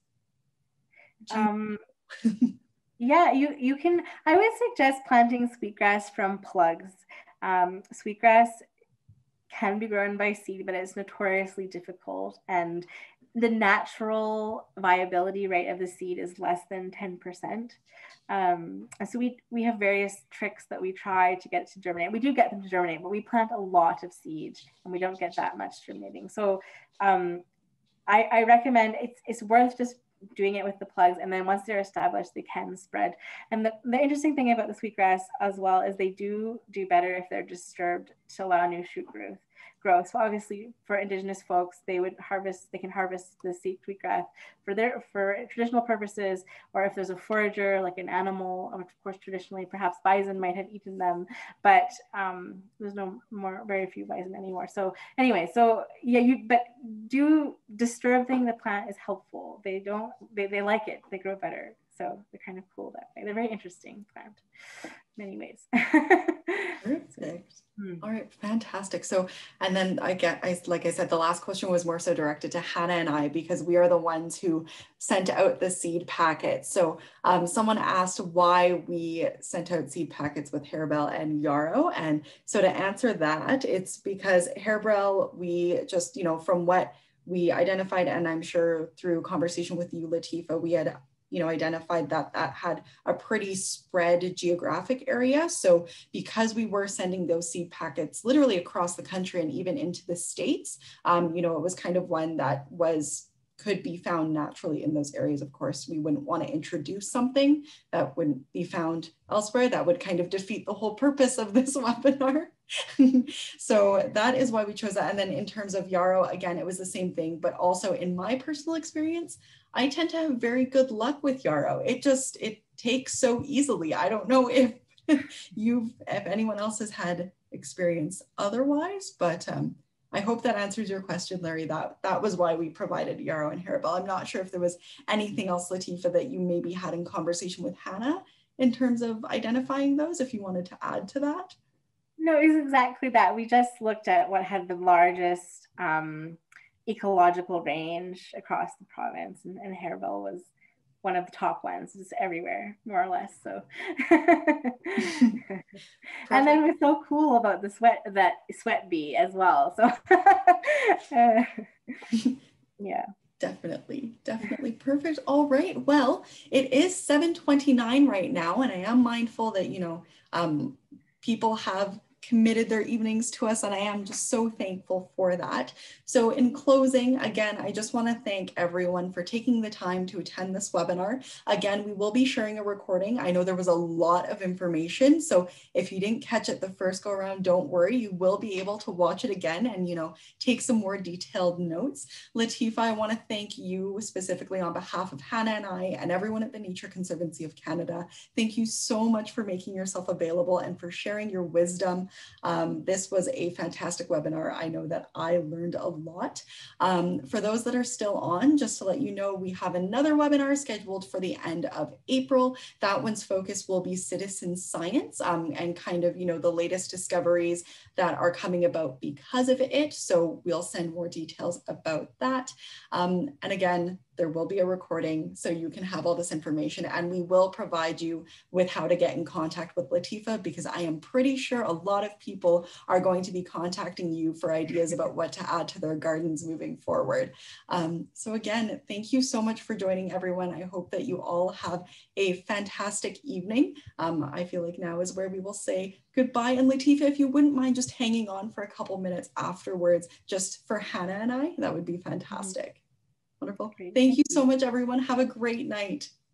Um, Yeah, you, you can, I would suggest planting sweetgrass from plugs. Um, sweetgrass can be grown by seed, but it's notoriously difficult. And the natural viability rate of the seed is less than ten percent. Um, and so we, we have various tricks that we try to get to germinate. We do get them to germinate, but we plant a lot of seed and we don't get that much germinating. So um, I, I recommend it's, it's worth just doing it with the plugs, and then once they're established, they can spread. And the, the interesting thing about the sweetgrass as well is they do do better if they're disturbed to allow new shoot growth. growth. So obviously for Indigenous folks, they would harvest, they can harvest the sweetgrass for their, for traditional purposes, or if there's a forager, like an animal, of course, traditionally, perhaps bison might have eaten them, but um, there's no more, very few bison anymore. So anyway, so yeah, you, but do disturbing the plant is helpful. They don't, they, they like it, they grow better. So they're kind of cool that way. They're very interesting plant in many ways. Perfect. All right, fantastic. So, and then I get, I, like I said, the last question was more so directed to Hannah and I, because we are the ones who sent out the seed packets. So um, someone asked why we sent out seed packets with harebell and yarrow. And so to answer that, it's because harebell, we just, you know, from what we identified, and I'm sure through conversation with you, Latifa, we had you know, identified that that had a pretty spread geographic area. So because we were sending those seed packets literally across the country and even into the States, um, you know, it was kind of one that was, could be found naturally in those areas. Of course, we wouldn't want to introduce something that wouldn't be found elsewhere. That would kind of defeat the whole purpose of this webinar. So that is why we chose that. And then in terms of yarrow, again, it was the same thing, but also in my personal experience, I tend to have very good luck with yarrow. It just, it takes so easily. I don't know if you've, if anyone else has had experience otherwise, but um, I hope that answers your question, Larry. That, that was why we provided yarrow and harebell. I'm not sure if there was anything else, Latifa, that you maybe had in conversation with Hannah in terms of identifying those, if you wanted to add to that. No, it's exactly that. We just looked at what had the largest um, ecological range across the province, and, and harebell was one of the top ones. It's everywhere, more or less. So, and then what's so cool about the sweat, that sweat bee as well. So, uh, yeah. Definitely, definitely. Perfect. All right. Well, it is seven twenty-nine right now, and I am mindful that, you know, um, people have committed their evenings to us, and I am just so thankful for that. So in closing, again, I just want to thank everyone for taking the time to attend this webinar. Again, we will be sharing a recording. I know there was a lot of information, so if you didn't catch it the first go around, don't worry, you will be able to watch it again and, you know, take some more detailed notes. Latifa, I want to thank you specifically on behalf of Hannah and I and everyone at the Nature Conservancy of Canada. Thank you so much for making yourself available and for sharing your wisdom. Um, this was a fantastic webinar. I know that I learned a lot. Um, for those that are still on, just to let you know, we have another webinar scheduled for the end of April. That one's focus will be citizen science um, and kind of, you know, the latest discoveries that are coming about because of it. So we'll send more details about that. Um, and again, there will be a recording so you can have all this information, and we will provide you with how to get in contact with Latifa, because I am pretty sure a lot of people are going to be contacting you for ideas about what to add to their gardens moving forward. Um, so again, thank you so much for joining, everyone. I hope that you all have a fantastic evening. Um, I feel like now is where we will say goodbye. And Latifa, if you wouldn't mind just hanging on for a couple minutes afterwards, just for Hannah and I, that would be fantastic. Mm-hmm. Wonderful. Great. Thank you so much, everyone. Have a great night.